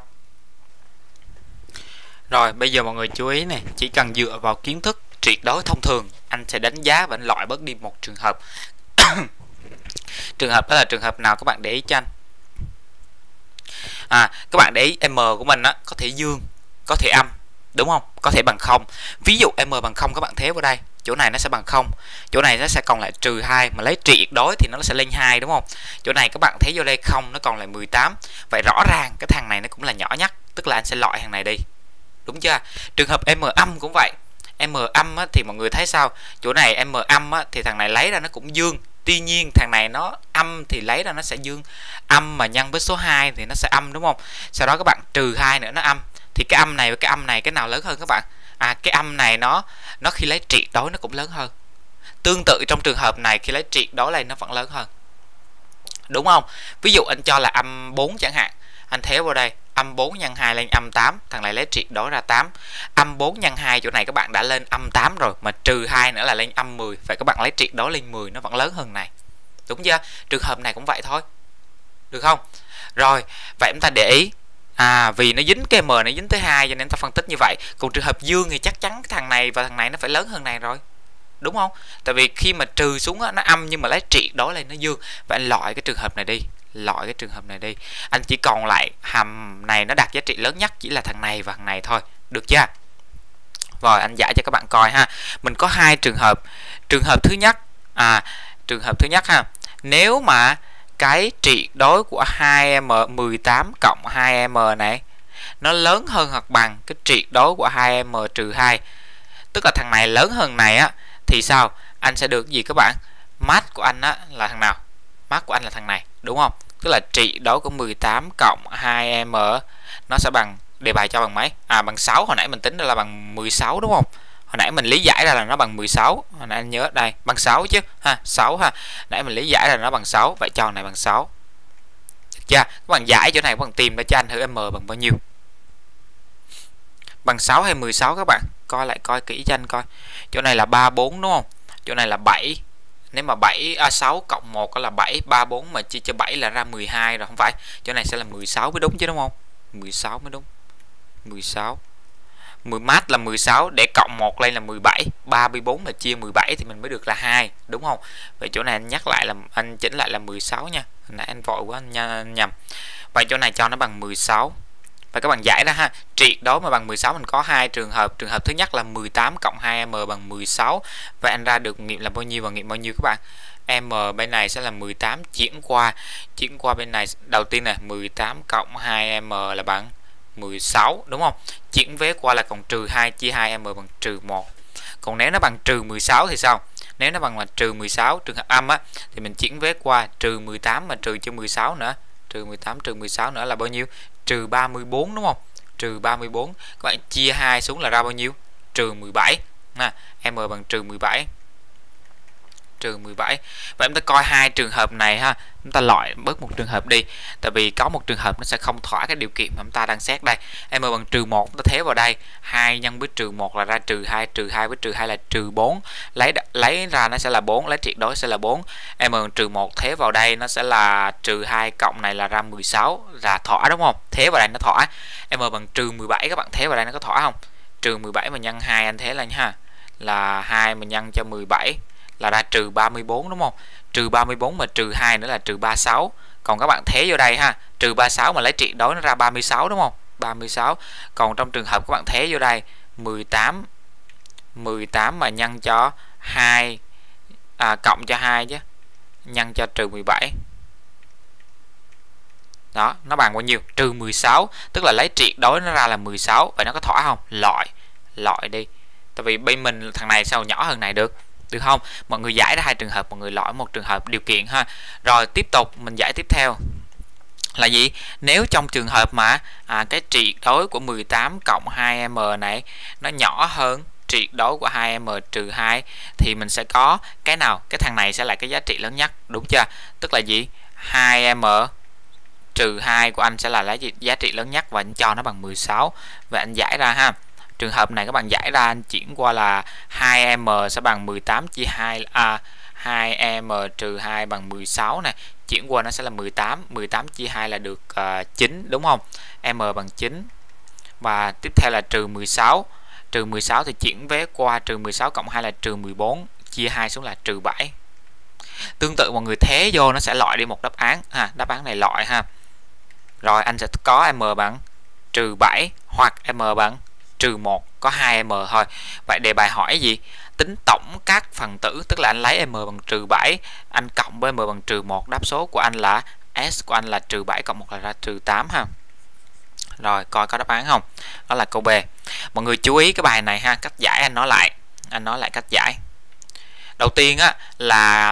Rồi bây giờ mọi người chú ý này, chỉ cần dựa vào kiến thức triệt đối thông thường, anh sẽ đánh giá và anh loại bớt đi một trường hợp. Trường hợp đó là trường hợp nào các bạn để ý cho anh. À, các bạn để ý m của mình á, có thể dương, có thể âm, đúng không? Có thể bằng không. Ví dụ m bằng không các bạn thế vào đây, chỗ này nó sẽ bằng không, chỗ này nó sẽ còn lại trừ hai, mà lấy triệt đối thì nó sẽ lên hai, đúng không? Chỗ này các bạn thấy vô đây không, nó còn lại mười tám. Vậy rõ ràng cái thằng này nó cũng là nhỏ nhất, tức là anh sẽ loại thằng này đi. Đúng chưa? Trường hợp m âm cũng vậy. M âm á, thì mọi người thấy sao? Chỗ này m âm á, thì thằng này lấy ra nó cũng dương. Tuy nhiên thằng này nó âm thì lấy ra nó sẽ dương. Âm mà nhân với số hai thì nó sẽ âm, đúng không? Sau đó các bạn trừ hai nữa nó âm. Thì cái âm này với cái âm này cái nào lớn hơn các bạn? À, cái âm này nó nó khi lấy triệt đối nó cũng lớn hơn. Tương tự trong trường hợp này khi lấy triệt đối này nó vẫn lớn hơn. Đúng không? Ví dụ anh cho là âm bốn chẳng hạn. Anh thế vào đây, âm bốn nhân hai lên âm tám, thằng này lấy triệt đối ra tám. Âm bốn nhân hai chỗ này các bạn đã lên âm tám rồi, mà trừ hai nữa là lên âm mười. Vậy các bạn lấy triệt đối lên mười nó vẫn lớn hơn này. Đúng chưa? Trường hợp này cũng vậy thôi. Được không? Rồi, vậy chúng ta để ý. À, vì nó dính cái m này dính tới hai cho nên ta phân tích như vậy. Còn trường hợp dương thì chắc chắn thằng này và thằng này nó phải lớn hơn này rồi. Đúng không? Tại vì khi mà trừ xuống á, nó âm nhưng mà lấy triệt đối lên nó dương. Vậy anh loại cái trường hợp này đi. Loại cái trường hợp này đi. Anh chỉ còn lại hàm này nó đạt giá trị lớn nhất chỉ là thằng này và thằng này thôi. Được chưa? Rồi anh giải cho các bạn coi ha. Mình có hai trường hợp. Trường hợp thứ nhất, à trường hợp thứ nhất ha. Nếu mà cái triệt đối của hai m mười tám cộng hai m này nó lớn hơn hoặc bằng cái triệt đối của hai m trừ hai, tức là thằng này lớn hơn này á, thì sao? Anh sẽ được gì các bạn? Mát của anh á là thằng nào? Mát của anh là thằng này, đúng không? Tức là triệt đối của mười tám cộng hai m nó sẽ bằng, đề bài cho bằng mấy? À, bằng sáu. Hồi nãy mình tính là bằng mười sáu, đúng không? Hồi nãy mình lý giải ra là nó bằng mười sáu. Hồi nãy anh nhớ đây, bằng sáu chứ ha, sáu ha. Nãy mình lý giải ra là nó bằng sáu, vậy cho này bằng sáu. Được chưa? Các bạn giải chỗ này các bạn tìm để cho anh thử m bằng bao nhiêu. Bằng sáu hay mười sáu các bạn? Coi lại coi kỹ cho anh coi. Chỗ này là ba mươi bốn đúng không? Chỗ này là bảy. Nếu mà bảy à, sáu cộng một là bảy, ba mươi bốn mà chia cho bảy là ra mười hai rồi, không phải? Chỗ này sẽ là mười sáu mới đúng chứ, đúng không? mười sáu mới đúng. mười sáu. mười mát là mười sáu, để cộng một lên là mười bảy, ba mươi bốn mà chia mười bảy thì mình mới được là hai, đúng không? Vậy chỗ này anh nhắc lại là anh chỉnh lại là mười sáu nha. Hồi nãy anh vội quá anh nhầm. Vậy chỗ này cho nó bằng mười sáu. Và các bạn giải ra ha, triệt đối mà bằng mười sáu mình có hai trường hợp. Trường hợp thứ nhất là mười tám cộng hai m bằng mười sáu. Và anh ra được nghiệm là bao nhiêu và nghiệm bao nhiêu các bạn? M bên này sẽ là mười tám chuyển qua chuyển qua bên này. Đầu tiên là mười tám cộng hai m là bằng mười sáu, đúng không? Chuyển vế qua là còn trừ hai, chia hai m bằng trừ một. Còn nếu nó bằng trừ mười sáu thì sao? Nếu nó bằng là trừ mười sáu, trường hợp âm á, thì mình chuyển vế qua trừ mười tám mà trừ cho mười sáu nữa. Trừ mười tám trừ mười sáu nữa là bao nhiêu? Trừ ba mươi bốn, đúng không? Trừ ba mươi bốn. Các bạn chia hai xuống là ra bao nhiêu? Trừ mười bảy. Nè, m bằng trừ mười bảy. Trừ mười bảy. Vậy chúng ta coi hai trường hợp này ha. Chúng ta loại bớt một trường hợp đi. Tại vì có một trường hợp nó sẽ không thỏa cái điều kiện mà chúng ta đang xét đây. M bằng trừ một, chúng ta thế vào đây. hai nhân với trừ một là ra trừ hai. Trừ hai với trừ hai là trừ bốn. Lấy lấy ra nó sẽ là bốn. Lấy triệt đối sẽ là bốn. M bằng trừ một thế vào đây nó sẽ là trừ hai cộng này là ra mười sáu. Là thỏa, đúng không? Thế vào đây nó thỏa. M bằng trừ mười bảy, các bạn thế vào đây nó có thỏa không? Trừ mười bảy mà nhân hai anh thế lên ha. Là hai mà nhân cho mười bảy là ra trừ ba mươi bốn, đúng không? Trừ ba mươi bốn mà trừ hai nữa là trừ ba mươi sáu. Còn các bạn thế vô đây ha, trừ ba mươi sáu mà lấy triệt đối nó ra ba mươi sáu, đúng không? ba mươi sáu. Còn trong trường hợp các bạn thế vô đây mười tám mười tám mà nhân cho hai, à, cộng cho hai chứ, nhân cho trừ mười bảy. Đó, nó bằng bao nhiêu? Trừ mười sáu, tức là lấy triệt đối nó ra là mười sáu. Vậy nó có thỏa không? Loại, loại đi. Tại vì bên mình thằng này sao nhỏ hơn này được. Được không? Mọi người giải ra hai trường hợp, mọi người loại một trường hợp điều kiện ha. Rồi tiếp tục mình giải tiếp theo là gì? Nếu trong trường hợp mà à, cái triệt đối của mười tám cộng hai m này nó nhỏ hơn triệt đối của hai m trừ hai thì mình sẽ có cái nào? Cái thằng này sẽ là cái giá trị lớn nhất, đúng chưa? Tức là gì? hai m trừ hai của anh sẽ là giá trị, giá trị lớn nhất và anh cho nó bằng mười sáu và anh giải ra ha. Trường hợp này các bạn giải ra anh chuyển qua là hai m sẽ bằng mười tám chia hai, à, hai m trừ hai bằng mười sáu này, chuyển qua nó sẽ là mười tám, mười tám chia hai là được uh, chín đúng không? M bằng chín. Và tiếp theo là trừ mười sáu. Trừ mười sáu thì chuyển vé qua trừ mười sáu cộng hai là trừ mười bốn, chia hai xuống là trừ bảy. Tương tự mọi người thế vô nó sẽ loại đi một đáp án ha, đáp án này loại ha. Rồi anh sẽ có m bằng trừ bảy hoặc m bằng trừ một, có hai m thôi. Vậy đề bài hỏi gì? Tính tổng các phần tử, tức là anh lấy m bằng trừ bảy, anh cộng với m bằng trừ một, đáp số của anh là S của anh là trừ bảy cộng một là ra trừ tám ha. Rồi coi có đáp án không? Đó là câu B. Mọi người chú ý cái bài này ha, cách giải anh nói lại. Anh nói lại cách giải. Đầu tiên á là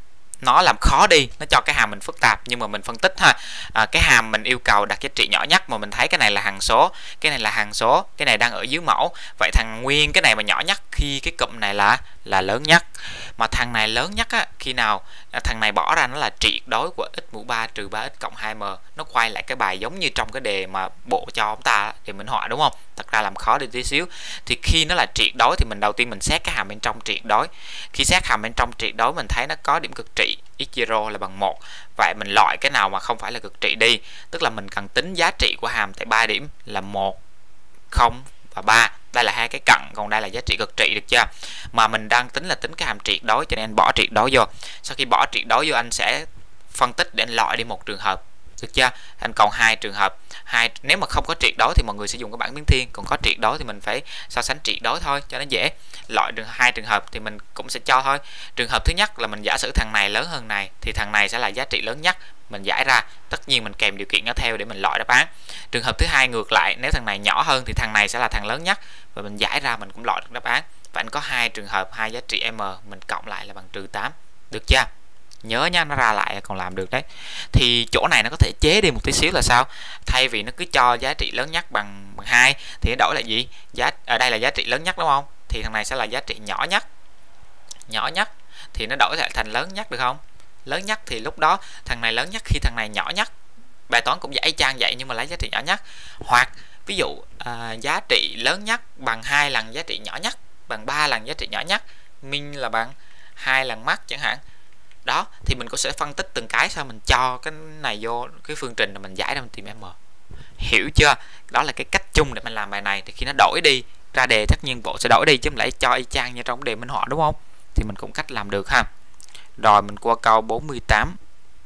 nó làm khó đi, nó cho cái hàm mình phức tạp nhưng mà mình phân tích ha. À, cái hàm mình yêu cầu đặt giá trị nhỏ nhất mà mình thấy cái này là hằng số, cái này là hằng số, cái này đang ở dưới mẫu. Vậy thằng nguyên cái này mà nhỏ nhất khi cái cụm này là là lớn nhất. Mà thằng này lớn nhất á, khi nào thằng này bỏ ra nó là triệt đối của x mũ ba trừ ba x cộng hai m. Nó quay lại cái bài giống như trong cái đề mà bộ cho ông ta để minh họa đúng không? Thật ra làm khó đi tí xíu. Thì khi nó là triệt đối thì mình đầu tiên mình xét cái hàm bên trong triệt đối. Khi xét hàm bên trong triệt đối mình thấy nó có điểm cực trị x zero là bằng một. Vậy mình loại cái nào mà không phải là cực trị đi. Tức là mình cần tính giá trị của hàm tại ba điểm là một, không và ba. Đây là hai cái cận, còn đây là giá trị cực trị, được chưa? Mà mình đang tính là tính cái hàm triệt đối cho nên anh bỏ triệt đối vô. Sau khi bỏ triệt đối vô anh sẽ phân tích để anh loại đi một trường hợp, được chưa? Anh còn hai trường hợp. Hai nếu mà không có triệt đối thì mọi người sẽ dùng cái bảng biến thiên, còn có triệt đối thì mình phải so sánh triệt đối thôi cho nó dễ. Loại được hai trường hợp thì mình cũng sẽ cho thôi. Trường hợp thứ nhất là mình giả sử thằng này lớn hơn này thì thằng này sẽ là giá trị lớn nhất, mình giải ra, tất nhiên mình kèm điều kiện nó theo để mình loại đáp án. Trường hợp thứ hai ngược lại, nếu thằng này nhỏ hơn thì thằng này sẽ là thằng lớn nhất và mình giải ra mình cũng loại được đáp án. Và anh có hai trường hợp, hai giá trị m mình cộng lại là bằng trừ tám, được chưa? Nhớ nha, nó ra lại còn làm được đấy. Thì chỗ này nó có thể chế đi một tí xíu là sao? Thay vì nó cứ cho giá trị lớn nhất bằng bằng hai thì nó đổi lại gì? Giá ở đây là giá trị lớn nhất đúng không? Thì thằng này sẽ là giá trị nhỏ nhất. Nhỏ nhất thì nó đổi lại thành lớn nhất được không? Lớn nhất thì lúc đó thằng này lớn nhất khi thằng này nhỏ nhất. Bài toán cũng dạy trang vậy nhưng mà lấy giá trị nhỏ nhất. Hoặc ví dụ à, giá trị lớn nhất bằng hai lần giá trị nhỏ nhất, bằng ba lần giá trị nhỏ nhất, min là bằng hai lần mắc chẳng hạn. Đó thì mình cũng sẽ phân tích từng cái, sao mình cho cái này vô cái phương trình là mình giải ra mình tìm m. Hiểu chưa? Đó là cái cách chung để mình làm bài này. Thì khi nó đổi đi ra đề tất nhiên bộ sẽ đổi đi chứ không lại cho y chang như trong đề minh họa đúng không? Thì mình cũng cách làm được ha. Rồi mình qua câu bốn mươi tám.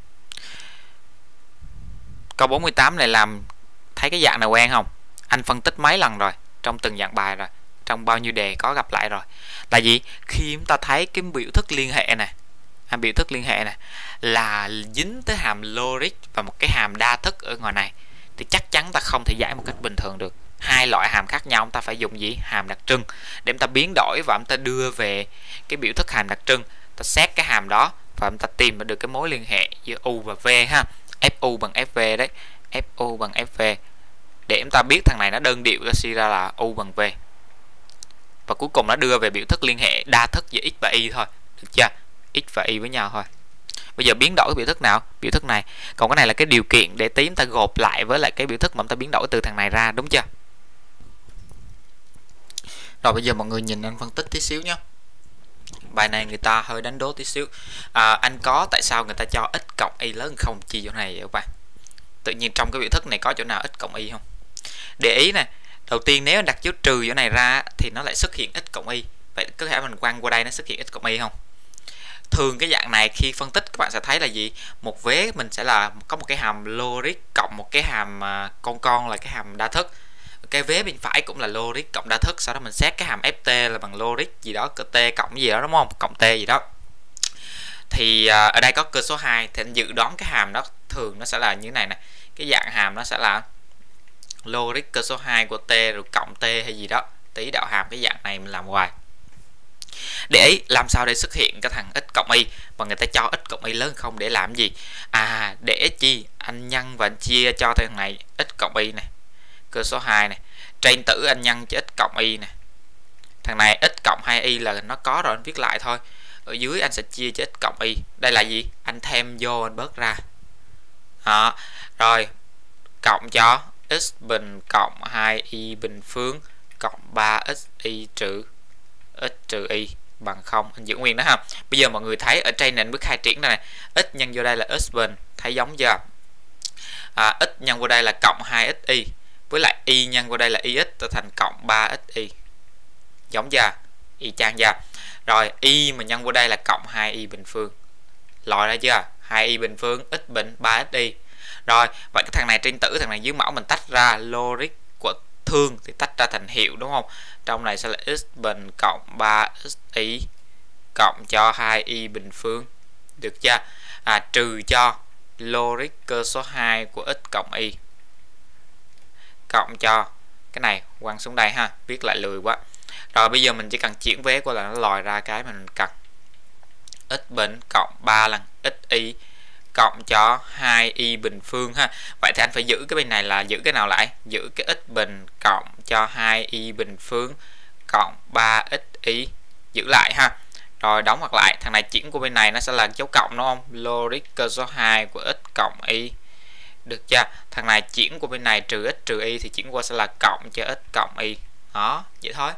Câu bốn mươi tám này làm thấy cái dạng này quen không? Anh phân tích mấy lần rồi, trong từng dạng bài rồi, trong bao nhiêu đề có gặp lại rồi. Là gì? Khi chúng ta thấy cái biểu thức liên hệ này, à, biểu thức liên hệ này là dính tới hàm logic và một cái hàm đa thức ở ngoài này thì chắc chắn ta không thể giải một cách bình thường được. Hai loại hàm khác nhau, ta phải dùng gì? Hàm đặc trưng để ta biến đổi và ta đưa về cái biểu thức hàm đặc trưng. Ta xét cái hàm đó và ta tìm được cái mối liên hệ giữa u và v ha. Fu bằng Fv đấy, Fu bằng Fv để chúng ta biết thằng này nó đơn điệu, ta suy ra là u bằng v. Và cuối cùng nó đưa về biểu thức liên hệ đa thức giữa x và y thôi, được chưa? X và y với nhau thôi. Bây giờ biến đổi biểu thức nào? Biểu thức này. Còn cái này là cái điều kiện để tí chúng ta gộp lại với lại cái biểu thức mà chúng ta biến đổi từ thằng này ra, đúng chưa? Rồi bây giờ mọi người nhìn anh phân tích tí xíu nhé. Bài này người ta hơi đánh đố tí xíu. À, anh có tại sao người ta cho x cộng y lớn không chia chỗ này vậy các bạn? Tự nhiên trong cái biểu thức này có chỗ nào x cộng y không? Để ý nè, đầu tiên nếu anh đặt dấu trừ chỗ này ra thì nó lại xuất hiện x cộng y. Vậy có thể mình quăng qua đây nó xuất hiện x cộng y không? Thường cái dạng này khi phân tích các bạn sẽ thấy là gì? Một vế mình sẽ là có một cái hàm logic cộng một cái hàm con con là cái hàm đa thức. Cái vế bên phải cũng là logic cộng đa thức, sau đó mình xét cái hàm ft là bằng logic gì đó, t cộng gì đó đúng không? Cộng t gì đó. Thì ở đây có cơ số hai thì anh dự đoán cái hàm đó thường nó sẽ là như thế này nè. Cái dạng hàm nó sẽ là logic cơ số hai của t rồi cộng t hay gì đó. Tí đạo hàm cái dạng này mình làm hoài. Để ý làm sao để xuất hiện cái thằng x cộng y và người ta cho x cộng y lớn không để làm gì? À để chi? Anh nhân và anh chia cho thằng này x cộng y này, cơ số hai này, trên tử anh nhân cho x cộng y này. Thằng này x cộng hai y là nó có rồi, anh viết lại thôi. Ở dưới anh sẽ chia cho x cộng y. Đây là gì? Anh thêm vô anh bớt ra. Đó. Rồi cộng cho x bình cộng hai y bình phương cộng ba x y trừ x trừ y bằng không. Anh giữ nguyên đó ha. Bây giờ mọi người thấy ở trên nền bước khai triển này, này x nhân vô đây là x bình, thấy giống chưa? À, x nhân vô đây là cộng hai x y, với lại y nhân vô đây là y x tạo thành cộng ba x y. Giống chưa? Y chang chưa? Rồi y mà nhân vô đây là cộng hai y bình phương. Lòi ra chưa? hai y bình phương x bình ba x y. Rồi, vậy cái thằng này trên tử, thằng này dưới mẫu mình tách ra logic của thương thì tách ra thành hiệu đúng không? Trong này sẽ là x bình cộng ba x y cộng cho hai y bình phương. Được chưa? À, trừ cho logic cơ số hai của x cộng y. Cộng cho cái này quăng xuống đây ha, viết lại lười quá. Rồi bây giờ mình chỉ cần chuyển vế qua là nó lòi ra cái mà mình cần. X bình cộng ba lần x y cộng cho hai y bình phương ha. Vậy thì anh phải giữ cái bên này là giữ cái nào lại? Giữ cái x bình cộng cho hai y bình phương cộng ba x y giữ lại ha. Rồi đóng hoặc lại, thằng này chuyển qua bên này nó sẽ là dấu cộng đúng không? Logic cơ số hai của x cộng y. Được chưa? Thằng này chuyển qua bên này trừ x trừ y thì chuyển qua sẽ là cộng cho x cộng y. Đó, vậy thôi.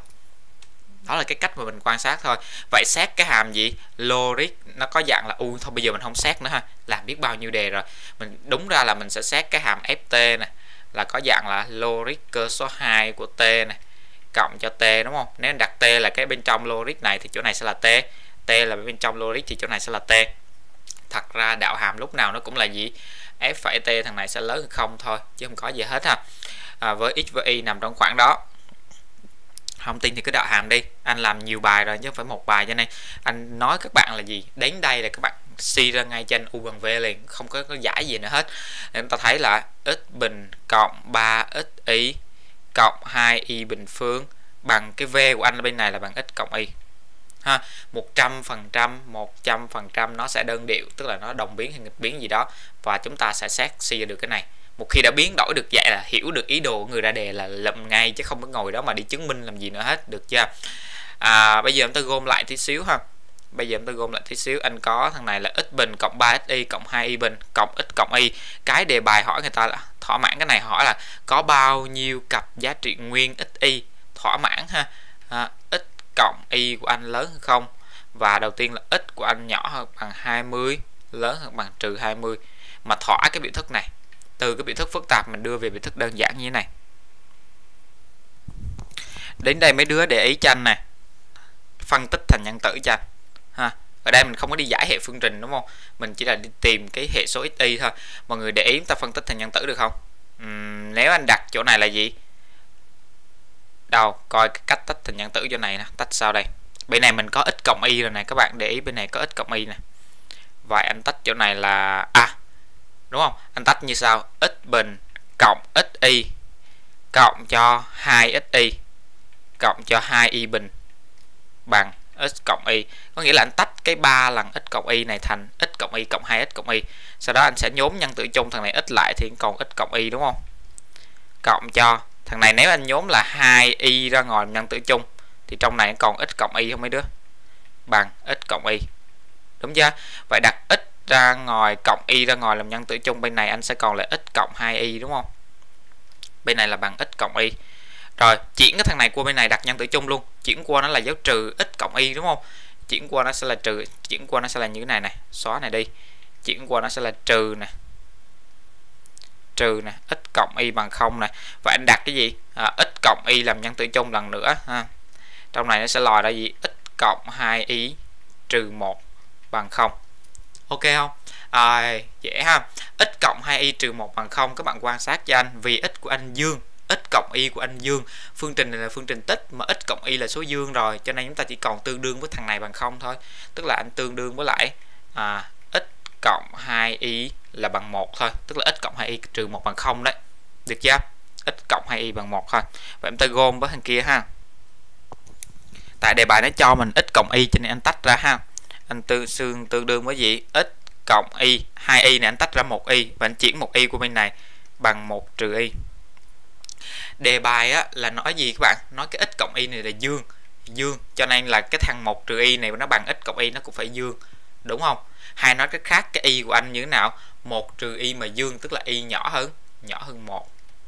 Đó là cái cách mà mình quan sát thôi. Vậy xét cái hàm gì? Logic nó có dạng là u thôi, bây giờ mình không xét nữa ha. Làm biết bao nhiêu đề rồi. Mình đúng ra là mình sẽ xét cái hàm ft này là có dạng là logic cơ số hai của t này cộng cho t đúng không? Nếu đặt t là cái bên trong logic này thì chỗ này sẽ là t. T là bên trong logic thì chỗ này sẽ là t. Thật ra đạo hàm lúc nào nó cũng là gì? F phẩy t thằng này sẽ lớn hơn không thôi chứ không có gì hết ha. À, với x với y nằm trong khoảng đó. Không tin thì cứ đạo hàm đi, anh làm nhiều bài rồi chứ không phải một bài, cho nên anh nói các bạn là gì, đến đây là các bạn suy ra ngay trên u bằng v liền, không có, có giải gì nữa hết. Nên ta thấy là x bình cộng ba x y cộng hai y bình phương bằng cái v của anh ở bên này là bằng x cộng y ha. Một trăm phần trăm một trăm phần trăm nó sẽ đơn điệu, tức là nó đồng biến hay nghịch biến gì đó, và chúng ta sẽ xét suy ra được cái này. Một khi đã biến đổi được vậy là hiểu được ý đồ của người ra đề là lậm ngay, chứ không có ngồi đó mà đi chứng minh làm gì nữa hết. Được chưa? À, bây giờ chúng ta gom lại tí xíu ha. Bây giờ chúng ta gom lại tí xíu. Anh có thằng này là x bình cộng ba x y cộng hai y bình cộng x cộng y. Cái đề bài hỏi người ta là thỏa mãn cái này, hỏi là có bao nhiêu cặp giá trị nguyên x y thỏa mãn ha. À, x cộng y của anh lớn hơn không? Và đầu tiên là x của anh nhỏ hơn bằng hai mươi, lớn hơn bằng trừ hai mươi. Mà thỏa cái biểu thức này, từ cái biểu thức phức tạp mình đưa về biểu thức đơn giản như thế này. Đến đây mấy đứa để ý cho anh nè, phân tích thành nhân tử cho anh ha. Ở đây mình không có đi giải hệ phương trình đúng không, mình chỉ là đi tìm cái hệ số xy thôi. Mọi người để ý chúng ta phân tích thành nhân tử được không? Uhm, nếu anh đặt chỗ này là gì? Đâu, coi cái cách tách thành nhân tử chỗ này nè, tách sao đây? Bên này mình có x cộng y rồi này, các bạn để ý bên này có x cộng y nè. Vậy anh tách chỗ này là à, đúng không? Anh tách như sau: x bình cộng xy cộng cho hai x y cộng cho hai y bình bằng x cộng y. Có nghĩa là anh tách cái ba lần x cộng y này thành x cộng y cộng hai x cộng y. Sau đó anh sẽ nhóm nhân tử chung thằng này x lại thì còn x cộng y đúng không? Cộng cho thằng này, nếu anh nhóm là hai y ra ngoài nhân tử chung thì trong này còn x cộng y không mấy đứa? Bằng x cộng y. Đúng chưa? Vậy đặt x ra ngoài cộng y ra ngoài làm nhân tử chung, bên này anh sẽ còn là x cộng hai y đúng không? Bên này là bằng x cộng y. Rồi chuyển cái thằng này qua bên này đặt nhân tử chung luôn, chuyển qua nó là dấu trừ x cộng y đúng không? Chuyển qua nó sẽ là trừ, chuyển qua nó sẽ là như thế này này, xóa này đi. Chuyển qua nó sẽ là trừ nè, trừ nè, x cộng y bằng không này. Và anh đặt cái gì? À, x cộng y làm nhân tử chung lần nữa ha. Trong này nó sẽ lòi ra gì? X cộng hai y trừ một bằng không. Ok không? À, dễ ha. X cộng hai y trừ một bằng không. Các bạn quan sát cho anh, vì x của anh dương, x cộng y của anh dương, phương trình này là phương trình tích mà x cộng y là số dương rồi, cho nên chúng ta chỉ còn tương đương với thằng này bằng không thôi. Tức là anh tương đương với lại à, x cộng hai y là bằng một thôi, tức là x cộng hai y trừ một bằng không đấy. Được chưa? X cộng hai y bằng một thôi. Vậy chúng ta gom với thằng kia ha. Tại đề bài nó cho mình x cộng y cho nên anh tách ra ha. Anh tương xương tương đương với gì? X cộng y, hai y này anh tách ra một y và anh chuyển một y của bên này bằng một trừ y. Đề bài á là nói gì các bạn? Nói cái x cộng y này là dương, dương, cho nên là cái thằng một trừ y này nó bằng x cộng y nó cũng phải dương, đúng không? Hay nói cái khác, cái y của anh như thế nào? một trừ y mà dương, tức là y nhỏ hơn nhỏ hơn một.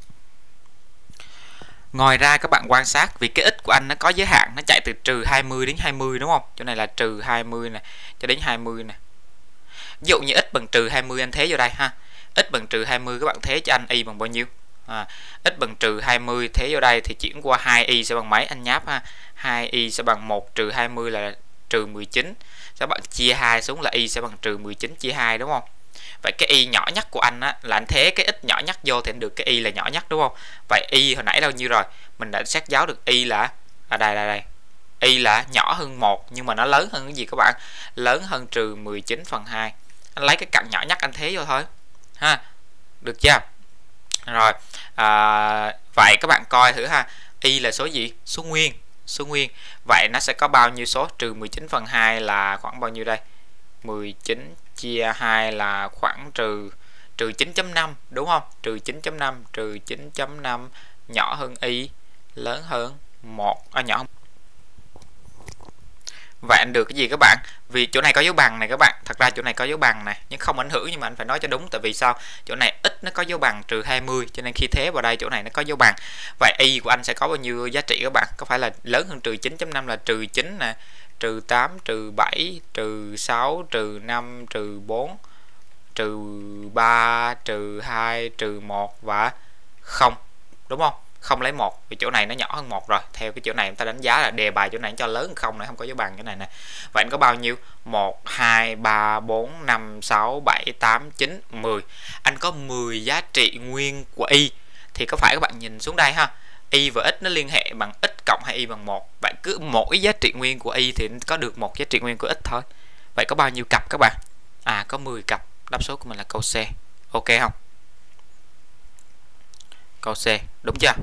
Ngoài ra các bạn quan sát vì cái x của anh nó có giới hạn, nó chạy từ trừ hai mươi đến hai mươi đúng không? Chỗ này là trừ hai mươi nè cho đến hai mươi nè. Ví dụ như x bằng trừ hai mươi anh thế vô đây ha. X bằng trừ hai mươi các bạn thế cho anh y bằng bao nhiêu? À, x bằng trừ hai mươi thế vô đây thì chuyển qua hai y sẽ bằng mấy anh nháp ha. hai y sẽ bằng một trừ hai mươi là trừ mười chín. Các bạn chia hai xuống là y sẽ bằng trừ mười chín chia hai đúng không? Vậy cái y nhỏ nhất của anh á, là anh thế cái x nhỏ nhất vô thì anh được cái y là nhỏ nhất đúng không? Vậy y hồi nãy bao nhiêu rồi? Mình đã xét giáo được y là à đây đây đây. Y là nhỏ hơn một nhưng mà nó lớn hơn cái gì các bạn? Lớn hơn trừ mười chín phần hai. Anh lấy cái cạnh nhỏ nhất anh thế vô thôi. Ha. Được chưa? Rồi, à, vậy các bạn coi thử ha. Y là số gì? Số nguyên. Số nguyên. Vậy nó sẽ có bao nhiêu số? Trừ mười chín phần hai là khoảng bao nhiêu đây? mười chín chia hai là khoảng trừ trừ chín chấm năm đúng không? Trừ chín chấm năm, trừ chín chấm năm nhỏ hơn y, lớn hơn một, à, nhỏ hơn. Vậy anh được cái gì các bạn? Vì chỗ này có dấu bằng này các bạn. Thật ra chỗ này có dấu bằng này, nhưng không ảnh hưởng, nhưng mà anh phải nói cho đúng. Tại vì sao? Chỗ này x nó có dấu bằng trừ hai mươi, cho nên khi thế vào đây chỗ này nó có dấu bằng. Vậy y của anh sẽ có bao nhiêu giá trị các bạn? Có phải là lớn hơn trừ chín chấm năm là trừ chín nè, trừ tám, trừ bảy, trừ sáu, trừ năm, trừ bốn, trừ ba, trừ hai, trừ một và không, đúng không? Không lấy một, vì chỗ này nó nhỏ hơn một rồi. Theo cái chỗ này chúng ta đánh giá là đề bài chỗ này cho lớn hơn không này, không có dấu bằng cái này nè. Vậy anh có bao nhiêu? một, hai, ba, bốn, năm, sáu, bảy, tám, chín, mười. Anh có mười giá trị nguyên của y. Thì có phải các bạn nhìn xuống đây ha, y và x nó liên hệ bằng x cộng hai y bằng một. Vậy cứ mỗi giá trị nguyên của y thì có được một giá trị nguyên của x thôi. Vậy có bao nhiêu cặp các bạn? À, có mười cặp. Đáp số của mình là câu C. Ok không? Câu C, đúng chưa?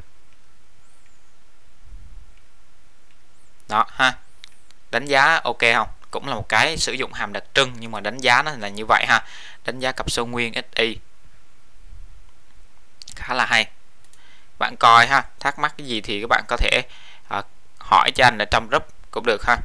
Đó ha. Đánh giá ok không? Cũng là một cái sử dụng hàm đặc trưng, nhưng mà đánh giá nó là như vậy ha. Đánh giá cặp số nguyên x y. Khá là hay. Bạn coi ha, thắc mắc cái gì thì các bạn có thể à, hỏi cho anh ở trong group cũng được ha.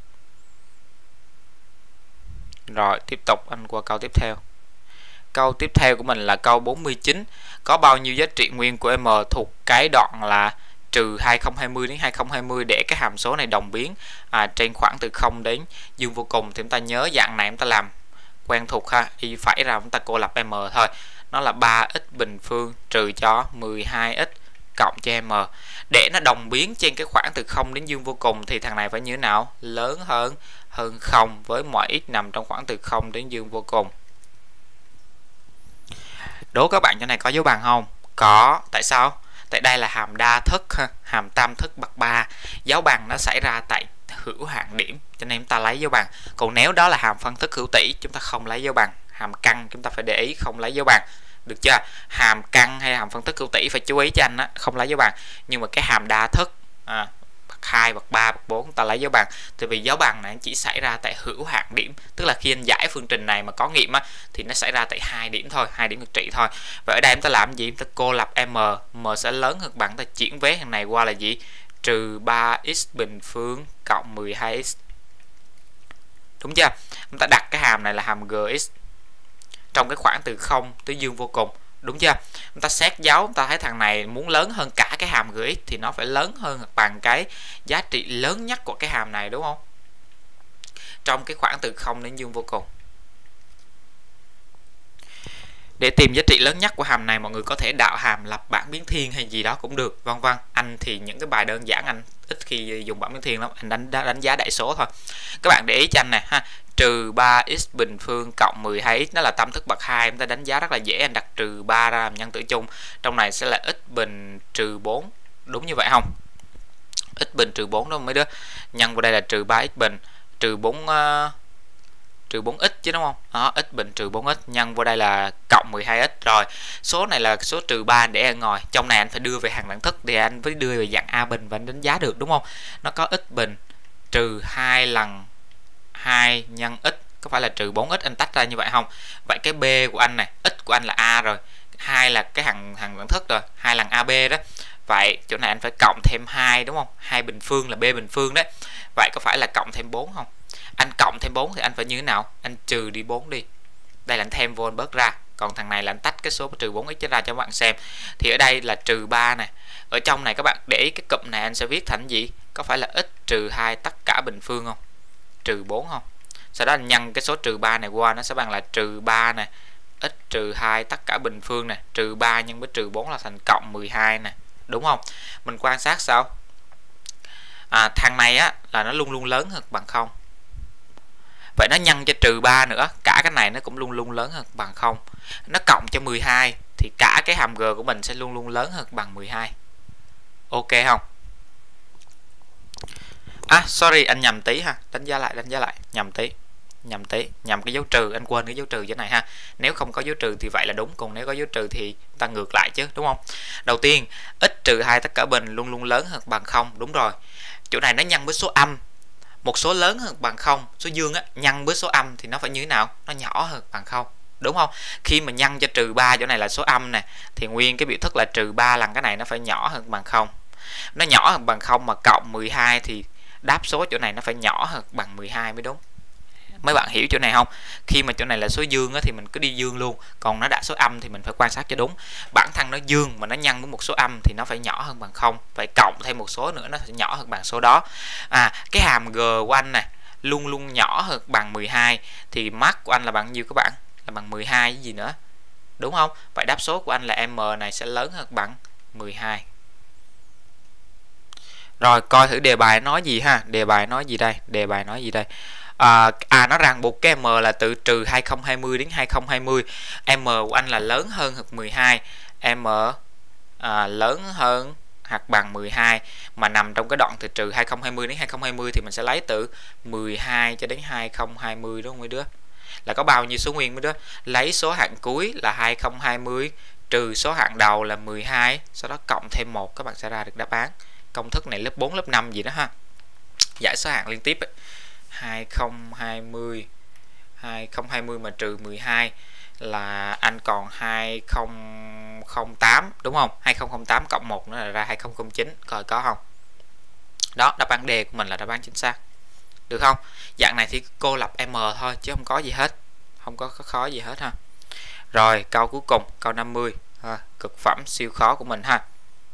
Rồi tiếp tục anh qua câu tiếp theo. Câu tiếp theo của mình là câu bốn mươi chín. Có bao nhiêu giá trị nguyên của m thuộc cái đoạn là trừ hai không hai không đến hai không hai không để cái hàm số này đồng biến à, trên khoảng từ không đến dương vô cùng. Thì chúng ta nhớ dạng này chúng ta làm quen thuộc ha. Y phải ra chúng ta cô lập m thôi. Nó là ba x bình phương trừ cho mười hai x cộng cho m. Để nó đồng biến trên cái khoảng từ không đến dương vô cùng thì thằng này phải như thế nào? Lớn hơn hơn không với mọi x nằm trong khoảng từ không đến dương vô cùng. Đố các bạn chỗ này có dấu bằng không? Có. Tại sao? Tại đây là hàm đa thức ha, hàm tam thức bậc ba. Dấu bằng nó xảy ra tại hữu hạn điểm, cho nên chúng ta lấy dấu bằng. Còn nếu đó là hàm phân thức hữu tỷ, chúng ta không lấy dấu bằng. Hàm căn chúng ta phải để ý không lấy dấu bằng. Được chưa? Hàm căn hay hàm phân thức hữu tỷ phải chú ý cho anh á, không lấy dấu bằng. Nhưng mà cái hàm đa thức à, bậc hai, bậc ba, bậc bốn ta lấy dấu bằng. Tại vì dấu bằng này chỉ xảy ra tại hữu hạn điểm, tức là khi anh giải phương trình này mà có nghiệm á thì nó xảy ra tại hai điểm thôi, hai điểm cực trị thôi. Vậy ở đây chúng ta làm gì? Chúng ta cô lập m, m sẽ lớn hơn bằng, ta chuyển vế thằng này qua là gì? Trừ ba x bình phương cộng mười hai x. Đúng chưa? Chúng ta đặt cái hàm này là hàm gx trong cái khoảng từ không tới dương vô cùng. Đúng chưa? Chúng ta xét dấu, chúng ta thấy thằng này muốn lớn hơn cả cái hàm gx thì nó phải lớn hơn bằng cái giá trị lớn nhất của cái hàm này, đúng không? Trong cái khoảng từ không đến dương vô cùng. Để tìm giá trị lớn nhất của hàm này, mọi người có thể đạo hàm lập bảng biến thiên hay gì đó cũng được, vân vân. Anh thì những cái bài đơn giản anh ít khi dùng bảng biến thiên lắm, anh đánh đánh giá đại số thôi. Các bạn để ý cho anh nè ha, trừ ba x bình phương cộng mười hai x nó là tam thức bậc hai, chúng ta đánh giá rất là dễ. Anh đặt trừ ba ra làm nhân tử chung, trong này sẽ là x bình trừ bốn, đúng như vậy không? X bình trừ bốn đó mấy đứa, nhân vào đây là trừ ba x bình trừ bốn uh, trừ bốn x chứ đúng không? Đó, x bình trừ bốn x nhân vào đây là cộng mười hai x. Rồi số này là số trừ ba để ở ngoài, trong này anh phải đưa về hàng đẳng thức thì anh phải đưa về dạng a bình và anh đánh giá được, đúng không? Nó có x bình trừ hai lần hai nhân x, có phải là trừ bốn x, anh tách ra như vậy không? Vậy cái b của anh này, x của anh là a rồi, hai là cái hàng hàng đẳng thức rồi, hai lần ab đó. Vậy chỗ này anh phải cộng thêm hai, đúng không? hai bình phương là b bình phương đấy. Vậy có phải là cộng thêm bốn không? Anh cộng thêm bốn thì anh phải như thế nào? Anh trừ đi bốn đi. Đây là anh thêm vô anh bớt ra. còn thằng này là anh tách cái số trừ bốn x ra cho các bạn xem. Thì ở đây là trừ ba nè, ở trong này các bạn để ý cái cụm này anh sẽ viết thành gì, có phải là x trừ hai tất cả bình phương không, trừ bốn không. Sau đó anh nhân cái số trừ ba này qua, nó sẽ bằng là trừ ba nè, x trừ hai tất cả bình phương nè, trừ ba nhân với trừ bốn là thành cộng mười hai nè, đúng không? Mình quan sát sao? À, thằng này á là nó luôn luôn lớn hơn bằng không. Vậy nó nhân cho trừ ba nữa, cả cái này nó cũng luôn luôn lớn hơn bằng không. Nó cộng cho mười hai thì cả cái hàm g của mình sẽ luôn luôn lớn hơn bằng mười hai. Ok không? À sorry, anh nhầm tí ha, đánh giá lại đánh giá lại, nhầm tí. Nhầm tí, nhầm cái dấu trừ, anh quên cái dấu trừ chỗ này ha. Nếu không có dấu trừ thì vậy là đúng, còn nếu có dấu trừ thì ta ngược lại chứ, đúng không? Đầu tiên, x trừ hai tất cả bình luôn luôn lớn hơn bằng không, đúng rồi. Chỗ này nó nhân với số âm, một số lớn hơn bằng không, số dương á, nhân với số âm thì nó phải như thế nào? Nó nhỏ hơn bằng không, đúng không? Khi mà nhân cho trừ ba, chỗ này là số âm nè, thì nguyên cái biểu thức là trừ ba lần cái này nó phải nhỏ hơn bằng không. Nó nhỏ hơn bằng không mà cộng mười hai thì đáp số chỗ này nó phải nhỏ hơn bằng mười hai mới đúng. Mấy bạn hiểu chỗ này không? Khi mà chỗ này là số dương á, thì mình cứ đi dương luôn, còn nó đã số âm thì mình phải quan sát cho đúng. Bản thân nó dương mà nó nhân với một số âm thì nó phải nhỏ hơn bằng không, phải cộng thêm một số nữa nó sẽ nhỏ hơn bằng số đó. À, cái hàm g của anh nè luôn luôn nhỏ hơn bằng mười hai thì mắc của anh là bằng nhiêu các bạn? Là bằng mười hai cái gì nữa, đúng không? Vậy đáp số của anh là m này sẽ lớn hơn bằng mười hai. Rồi coi thử đề bài nói gì ha. Đề bài nói gì đây? Đề bài nói gì đây? À, à nó ràng buộc cái m là từ trừ hai không hai không đến hai không hai không. M của anh là lớn hơn hoặc mười hai. M à, lớn hơn hoặc bằng mười hai mà nằm trong cái đoạn từ trừ hai không hai không đến hai không hai không thì mình sẽ lấy từ mười hai cho đến hai không hai không, đúng không mấy đứa? Là có bao nhiêu số nguyên mấy đứa? Lấy số hạng cuối là hai không hai không trừ số hạng đầu là mười hai, sau đó cộng thêm một, các bạn sẽ ra được đáp án. Công thức này lớp bốn lớp năm gì đó ha. Giải số hạng liên tiếp ấy. hai không hai không hai không hai không mà trừ mười hai là anh còn hai không không tám, đúng không? hai không không tám cộng một nữa là ra hai không không chín, coi có không? Đó, đáp án D của mình là đáp án chính xác. Được không? Dạng này thì cô lập M thôi chứ không có gì hết. Không có khó gì hết ha. Rồi, câu cuối cùng, câu năm mươi. À, cực phẩm siêu khó của mình ha.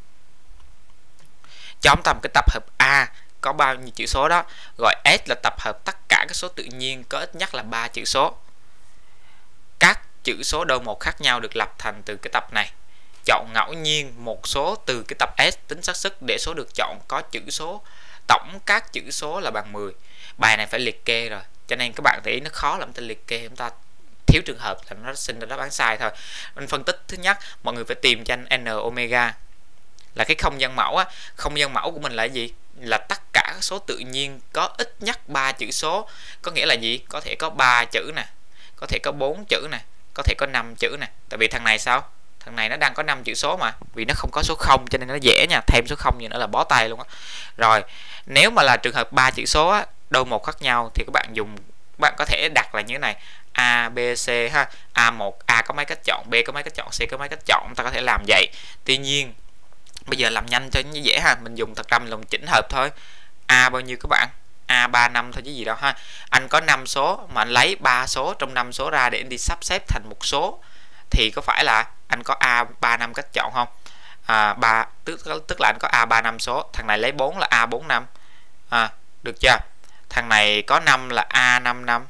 Chọn tầm cái tập hợp A có bao nhiêu chữ số đó, gọi S là tập hợp tất cả các số tự nhiên có ít nhất là ba chữ số. Các chữ số đôi một khác nhau được lập thành từ cái tập này. Chọn ngẫu nhiên một số từ cái tập S, tính xác suất để số được chọn có chữ số tổng các chữ số là bằng mười. Bài này phải liệt kê rồi, cho nên các bạn thấy nó khó lắm, ta liệt kê chúng ta thiếu trường hợp là nó sinh ra đáp án sai thôi. Mình phân tích thứ nhất, mọi người phải tìm cho anh n omega là cái không gian mẫu á. Không gian mẫu của mình là gì? Là tất cả các số tự nhiên có ít nhất ba chữ số. Có nghĩa là gì? Có thể có ba chữ nè, có thể có bốn chữ nè, có thể có năm chữ nè. Tại vì thằng này sao? Thằng này nó đang có năm chữ số mà, vì nó không có số không cho nên nó dễ nha, thêm số không gì nữa là bó tay luôn á. Rồi, nếu mà là trường hợp ba chữ số á, đôi một khác nhau thì các bạn dùng các bạn có thể đặt là như thế này: A, B, C ha. A một, A có mấy cách chọn, B có mấy cách chọn, C có mấy cách chọn, ta có thể làm vậy. Tuy nhiên bây giờ làm nhanh cho nó dễ ha, mình dùng thật ra mình dùng chỉnh hợp thôi. A bao nhiêu các bạn? A ba năm thôi chứ gì đâu ha. Anh có năm số mà anh lấy ba số trong năm số ra để anh đi sắp xếp thành một số thì có phải là anh có A ba năm cách chọn không? À, ba tức tức là anh có A ba năm số, thằng này lấy bốn là A bốn năm. À, được chưa? Thằng này có năm là A năm năm.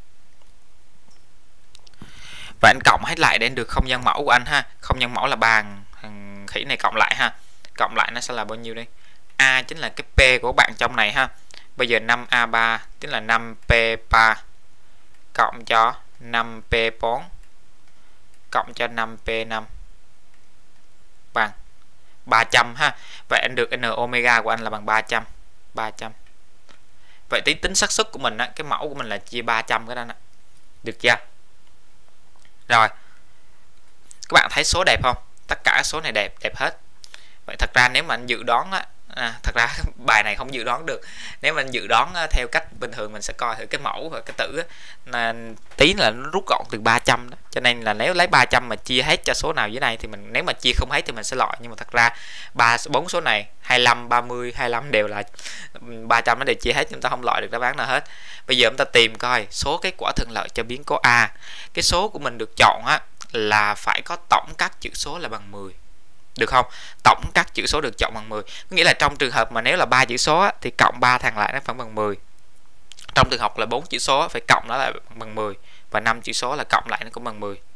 Và anh cộng hết lại để anh được không gian mẫu của anh ha. Không gian mẫu là ba thằng khỉ này cộng lại ha. Cộng lại nó sẽ là bao nhiêu đây? A chính là cái P của bạn trong này ha. Bây giờ năm A ba chính là năm P ba cộng cho năm P bốn cộng cho năm P năm bằng ba trăm ha. Vậy anh được n omega của anh là bằng ba trăm. ba trăm. Vậy tí tính xác suất của mình á, cái mẫu của mình là chia ba trăm cái đó nè. Được chưa? Rồi. Các bạn thấy số đẹp không? Tất cả số này đẹp, đẹp hết. Vậy thật ra nếu mà anh dự đoán á, À, thật ra bài này không dự đoán được. Nếu mình dự đoán theo cách bình thường mình sẽ coi thử cái mẫu và cái tử là tí là nó rút gọn từ ba trăm đó. Cho nên là nếu lấy ba trăm mà chia hết cho số nào dưới này thì mình, nếu mà chia không hết thì mình sẽ loại. Nhưng mà thật ra ba bốn số này hai mươi lăm, ba mươi, hai mươi lăm đều là ba trăm, nó đều chia hết, chúng ta không loại được đáp án nào hết. Bây giờ chúng ta tìm coi số kết quả thuận lợi cho biến cố A. Cái số của mình được chọn á là phải có tổng các chữ số là bằng mười. Được không? Tổng các chữ số được chọn bằng mười. Có nghĩa là trong trường hợp mà nếu là ba chữ số á, thì cộng ba thằng lại nó phải bằng mười. Trong trường hợp là bốn chữ số phải cộng nó lại bằng mười, và năm chữ số là cộng lại nó cũng bằng mười.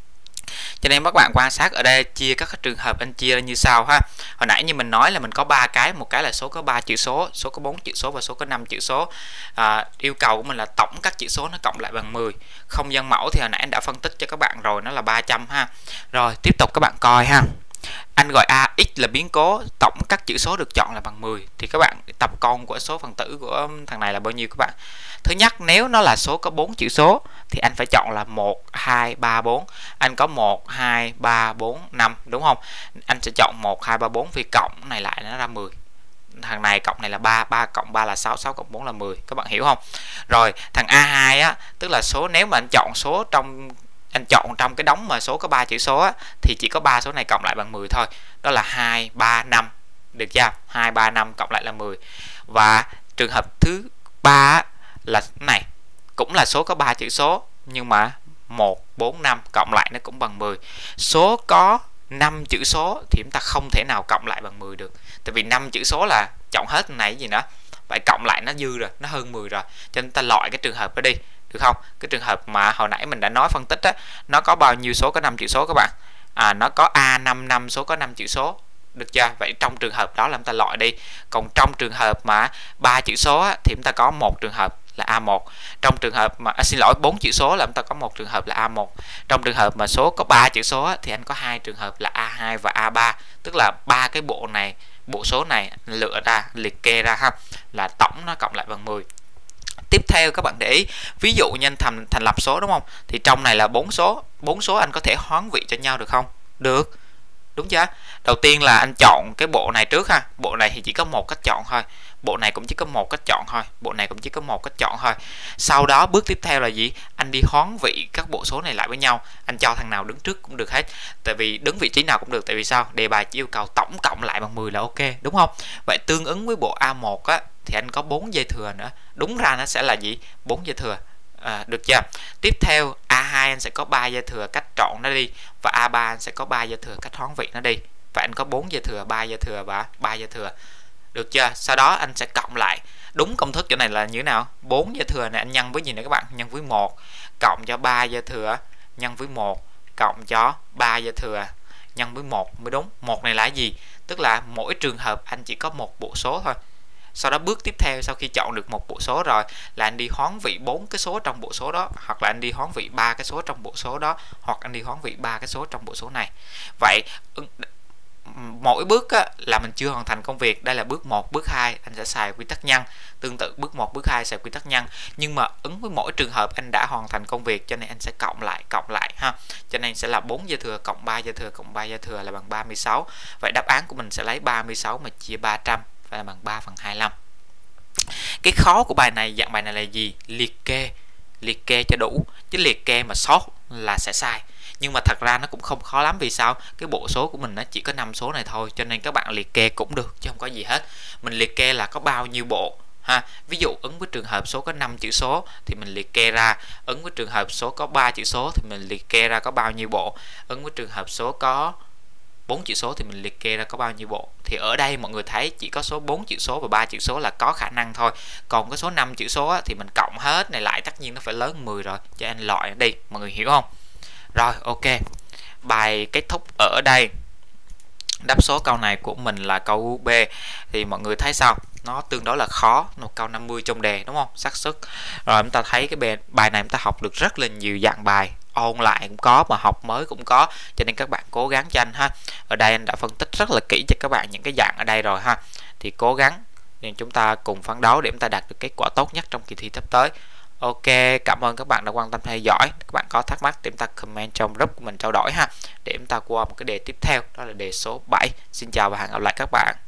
Cho nên các bạn quan sát ở đây chia các trường hợp anh chia ra như sau ha. Hồi nãy như mình nói là mình có ba cái, một cái là số có ba chữ số, số có bốn chữ số và số có năm chữ số. À, yêu cầu của mình là tổng các chữ số nó cộng lại bằng mười. Không gian mẫu thì hồi nãy anh đã phân tích cho các bạn rồi, nó là ba trăm ha. Rồi tiếp tục các bạn coi ha. Anh gọi a x là biến cố, tổng các chữ số được chọn là bằng mười. Thì các bạn tập con của số phần tử của thằng này là bao nhiêu các bạn? Thứ nhất, nếu nó là số có bốn chữ số thì anh phải chọn là một, hai, ba, bốn. Anh có một, hai, ba, bốn, năm đúng không? Anh sẽ chọn một, hai, ba, bốn, vì cộng này lại nó ra mười. Thằng này cộng này là ba, ba cộng ba là sáu, sáu cộng bốn là mười. Các bạn hiểu không? Rồi thằng a hai á, tức là số, nếu mà anh chọn số trong anh chọn trong cái đống mà số có ba chữ số á, thì chỉ có ba số này cộng lại bằng mười thôi. Đó là hai, ba, năm. Được chưa? hai, ba, năm cộng lại là mười. Và trường hợp thứ ba là này, cũng là số có ba chữ số nhưng mà một, bốn, năm cộng lại nó cũng bằng mười. Số có năm chữ số thì chúng ta không thể nào cộng lại bằng mười được. Tại vì năm chữ số là chọn hết này gì nữa. Vậy cộng lại nó dư rồi, nó hơn mười rồi. Cho nên ta loại cái trường hợp đó đi. Được không? Cái trường hợp mà hồi nãy mình đã nói phân tích á, nó có bao nhiêu số có năm chữ số các bạn? À, nó có a năm năm số có năm chữ số. Được chưa? Vậy trong trường hợp đó là chúng ta loại đi. Còn trong trường hợp mà ba chữ số á, thì chúng ta có một trường hợp là a một. Trong trường hợp mà à, xin lỗi bốn chữ số là chúng ta có một trường hợp là a một. Trong trường hợp mà số có ba chữ số á, thì anh có hai trường hợp là a hai và a ba. Tức là ba cái bộ này, bộ số này lựa ra, liệt kê ra ha, là tổng nó cộng lại bằng mười. Tiếp theo các bạn để ý, ví dụ như anh thành thành lập số đúng không? Thì trong này là bốn số, bốn số anh có thể hoán vị cho nhau được không? Được. Đúng chưa? Đầu tiên là anh chọn cái bộ này trước ha. Bộ này thì chỉ có một cách chọn thôi. Bộ này cũng chỉ có một cách chọn thôi. Bộ này cũng chỉ có một cách chọn thôi. Sau đó bước tiếp theo là gì? Anh đi hoán vị các bộ số này lại với nhau. Anh cho thằng nào đứng trước cũng được hết. Tại vì đứng vị trí nào cũng được. Tại vì sao? Đề bài chỉ yêu cầu tổng cộng lại bằng mười là ok, đúng không? Vậy tương ứng với bộ a một á, thì anh có bốn dây thừa nữa. Đúng ra nó sẽ là gì? bốn dây thừa. À, được chưa? Tiếp theo a hai anh sẽ có ba dây thừa cách chọn nó đi, và a ba anh sẽ có ba dây thừa cách hoán vị nó đi. Và anh có bốn dây thừa, ba dây thừa và ba dây thừa. Được chưa? Sau đó anh sẽ cộng lại. Đúng công thức chỗ này là như thế nào? bốn dây thừa này anh nhân với gì nữa các bạn? Nhân với một, cộng cho ba dây thừa, nhân với một, cộng cho ba dây thừa, nhân với một mới đúng. Một này là gì? Tức là mỗi trường hợp anh chỉ có một bộ số thôi. Sau đó bước tiếp theo, sau khi chọn được một bộ số rồi, là anh đi hoán vị bốn cái số trong bộ số đó, hoặc là anh đi hoán vị ba cái số trong bộ số đó, hoặc anh đi hoán vị ba cái số trong bộ số này. Vậy mỗi bước á, là mình chưa hoàn thành công việc. Đây là bước một, bước hai anh sẽ xài quy tắc nhân. Tương tự bước một, bước hai xài quy tắc nhân. Nhưng mà ứng với mỗi trường hợp anh đã hoàn thành công việc, cho nên anh sẽ cộng lại, cộng lại ha. Cho nên sẽ là bốn dây thừa cộng ba dây thừa cộng ba dây thừa là bằng ba mươi sáu. Vậy đáp án của mình sẽ lấy ba mươi sáu mà chia ba trăm phải là bằng ba phần hai mươi lăm. Cái khó của bài này, dạng bài này là gì? Liệt kê. Liệt kê cho đủ. Chứ liệt kê mà sót là sẽ sai. Nhưng mà thật ra nó cũng không khó lắm. Vì sao? Cái bộ số của mình nó chỉ có năm số này thôi. Cho nên các bạn liệt kê cũng được, chứ không có gì hết. Mình liệt kê là có bao nhiêu bộ ha. Ví dụ ứng với trường hợp số có năm chữ số thì mình liệt kê ra. Ứng với trường hợp số có ba chữ số thì mình liệt kê ra có bao nhiêu bộ. Ứng với trường hợp số có bốn chữ số thì mình liệt kê ra có bao nhiêu bộ. Thì ở đây mọi người thấy chỉ có số bốn chữ số và ba chữ số là có khả năng thôi. Còn cái số năm chữ số á, thì mình cộng hết này lại, tất nhiên nó phải lớn mười rồi. Cho anh loại đi, mọi người hiểu không? Rồi, ok. Bài kết thúc ở đây. Đáp số câu này của mình là câu B. Thì mọi người thấy sao? Nó tương đối là khó, một câu năm mươi trong đề đúng không? Xác suất. Rồi chúng ta thấy cái bài này chúng ta học được rất là nhiều dạng bài. Ôn lại cũng có mà học mới cũng có, cho nên các bạn cố gắng cho anh ha. Ở đây anh đã phân tích rất là kỹ cho các bạn những cái dạng ở đây rồi ha. Thì cố gắng nên chúng ta cùng phấn đấu để chúng ta đạt được kết quả tốt nhất trong kỳ thi sắp tới. Ok, cảm ơn các bạn đã quan tâm theo dõi. Các bạn có thắc mắc thì chúng ta comment trong group của mình trao đổi ha, để chúng ta qua một cái đề tiếp theo, đó là đề số bảy. Xin chào và hẹn gặp lại các bạn.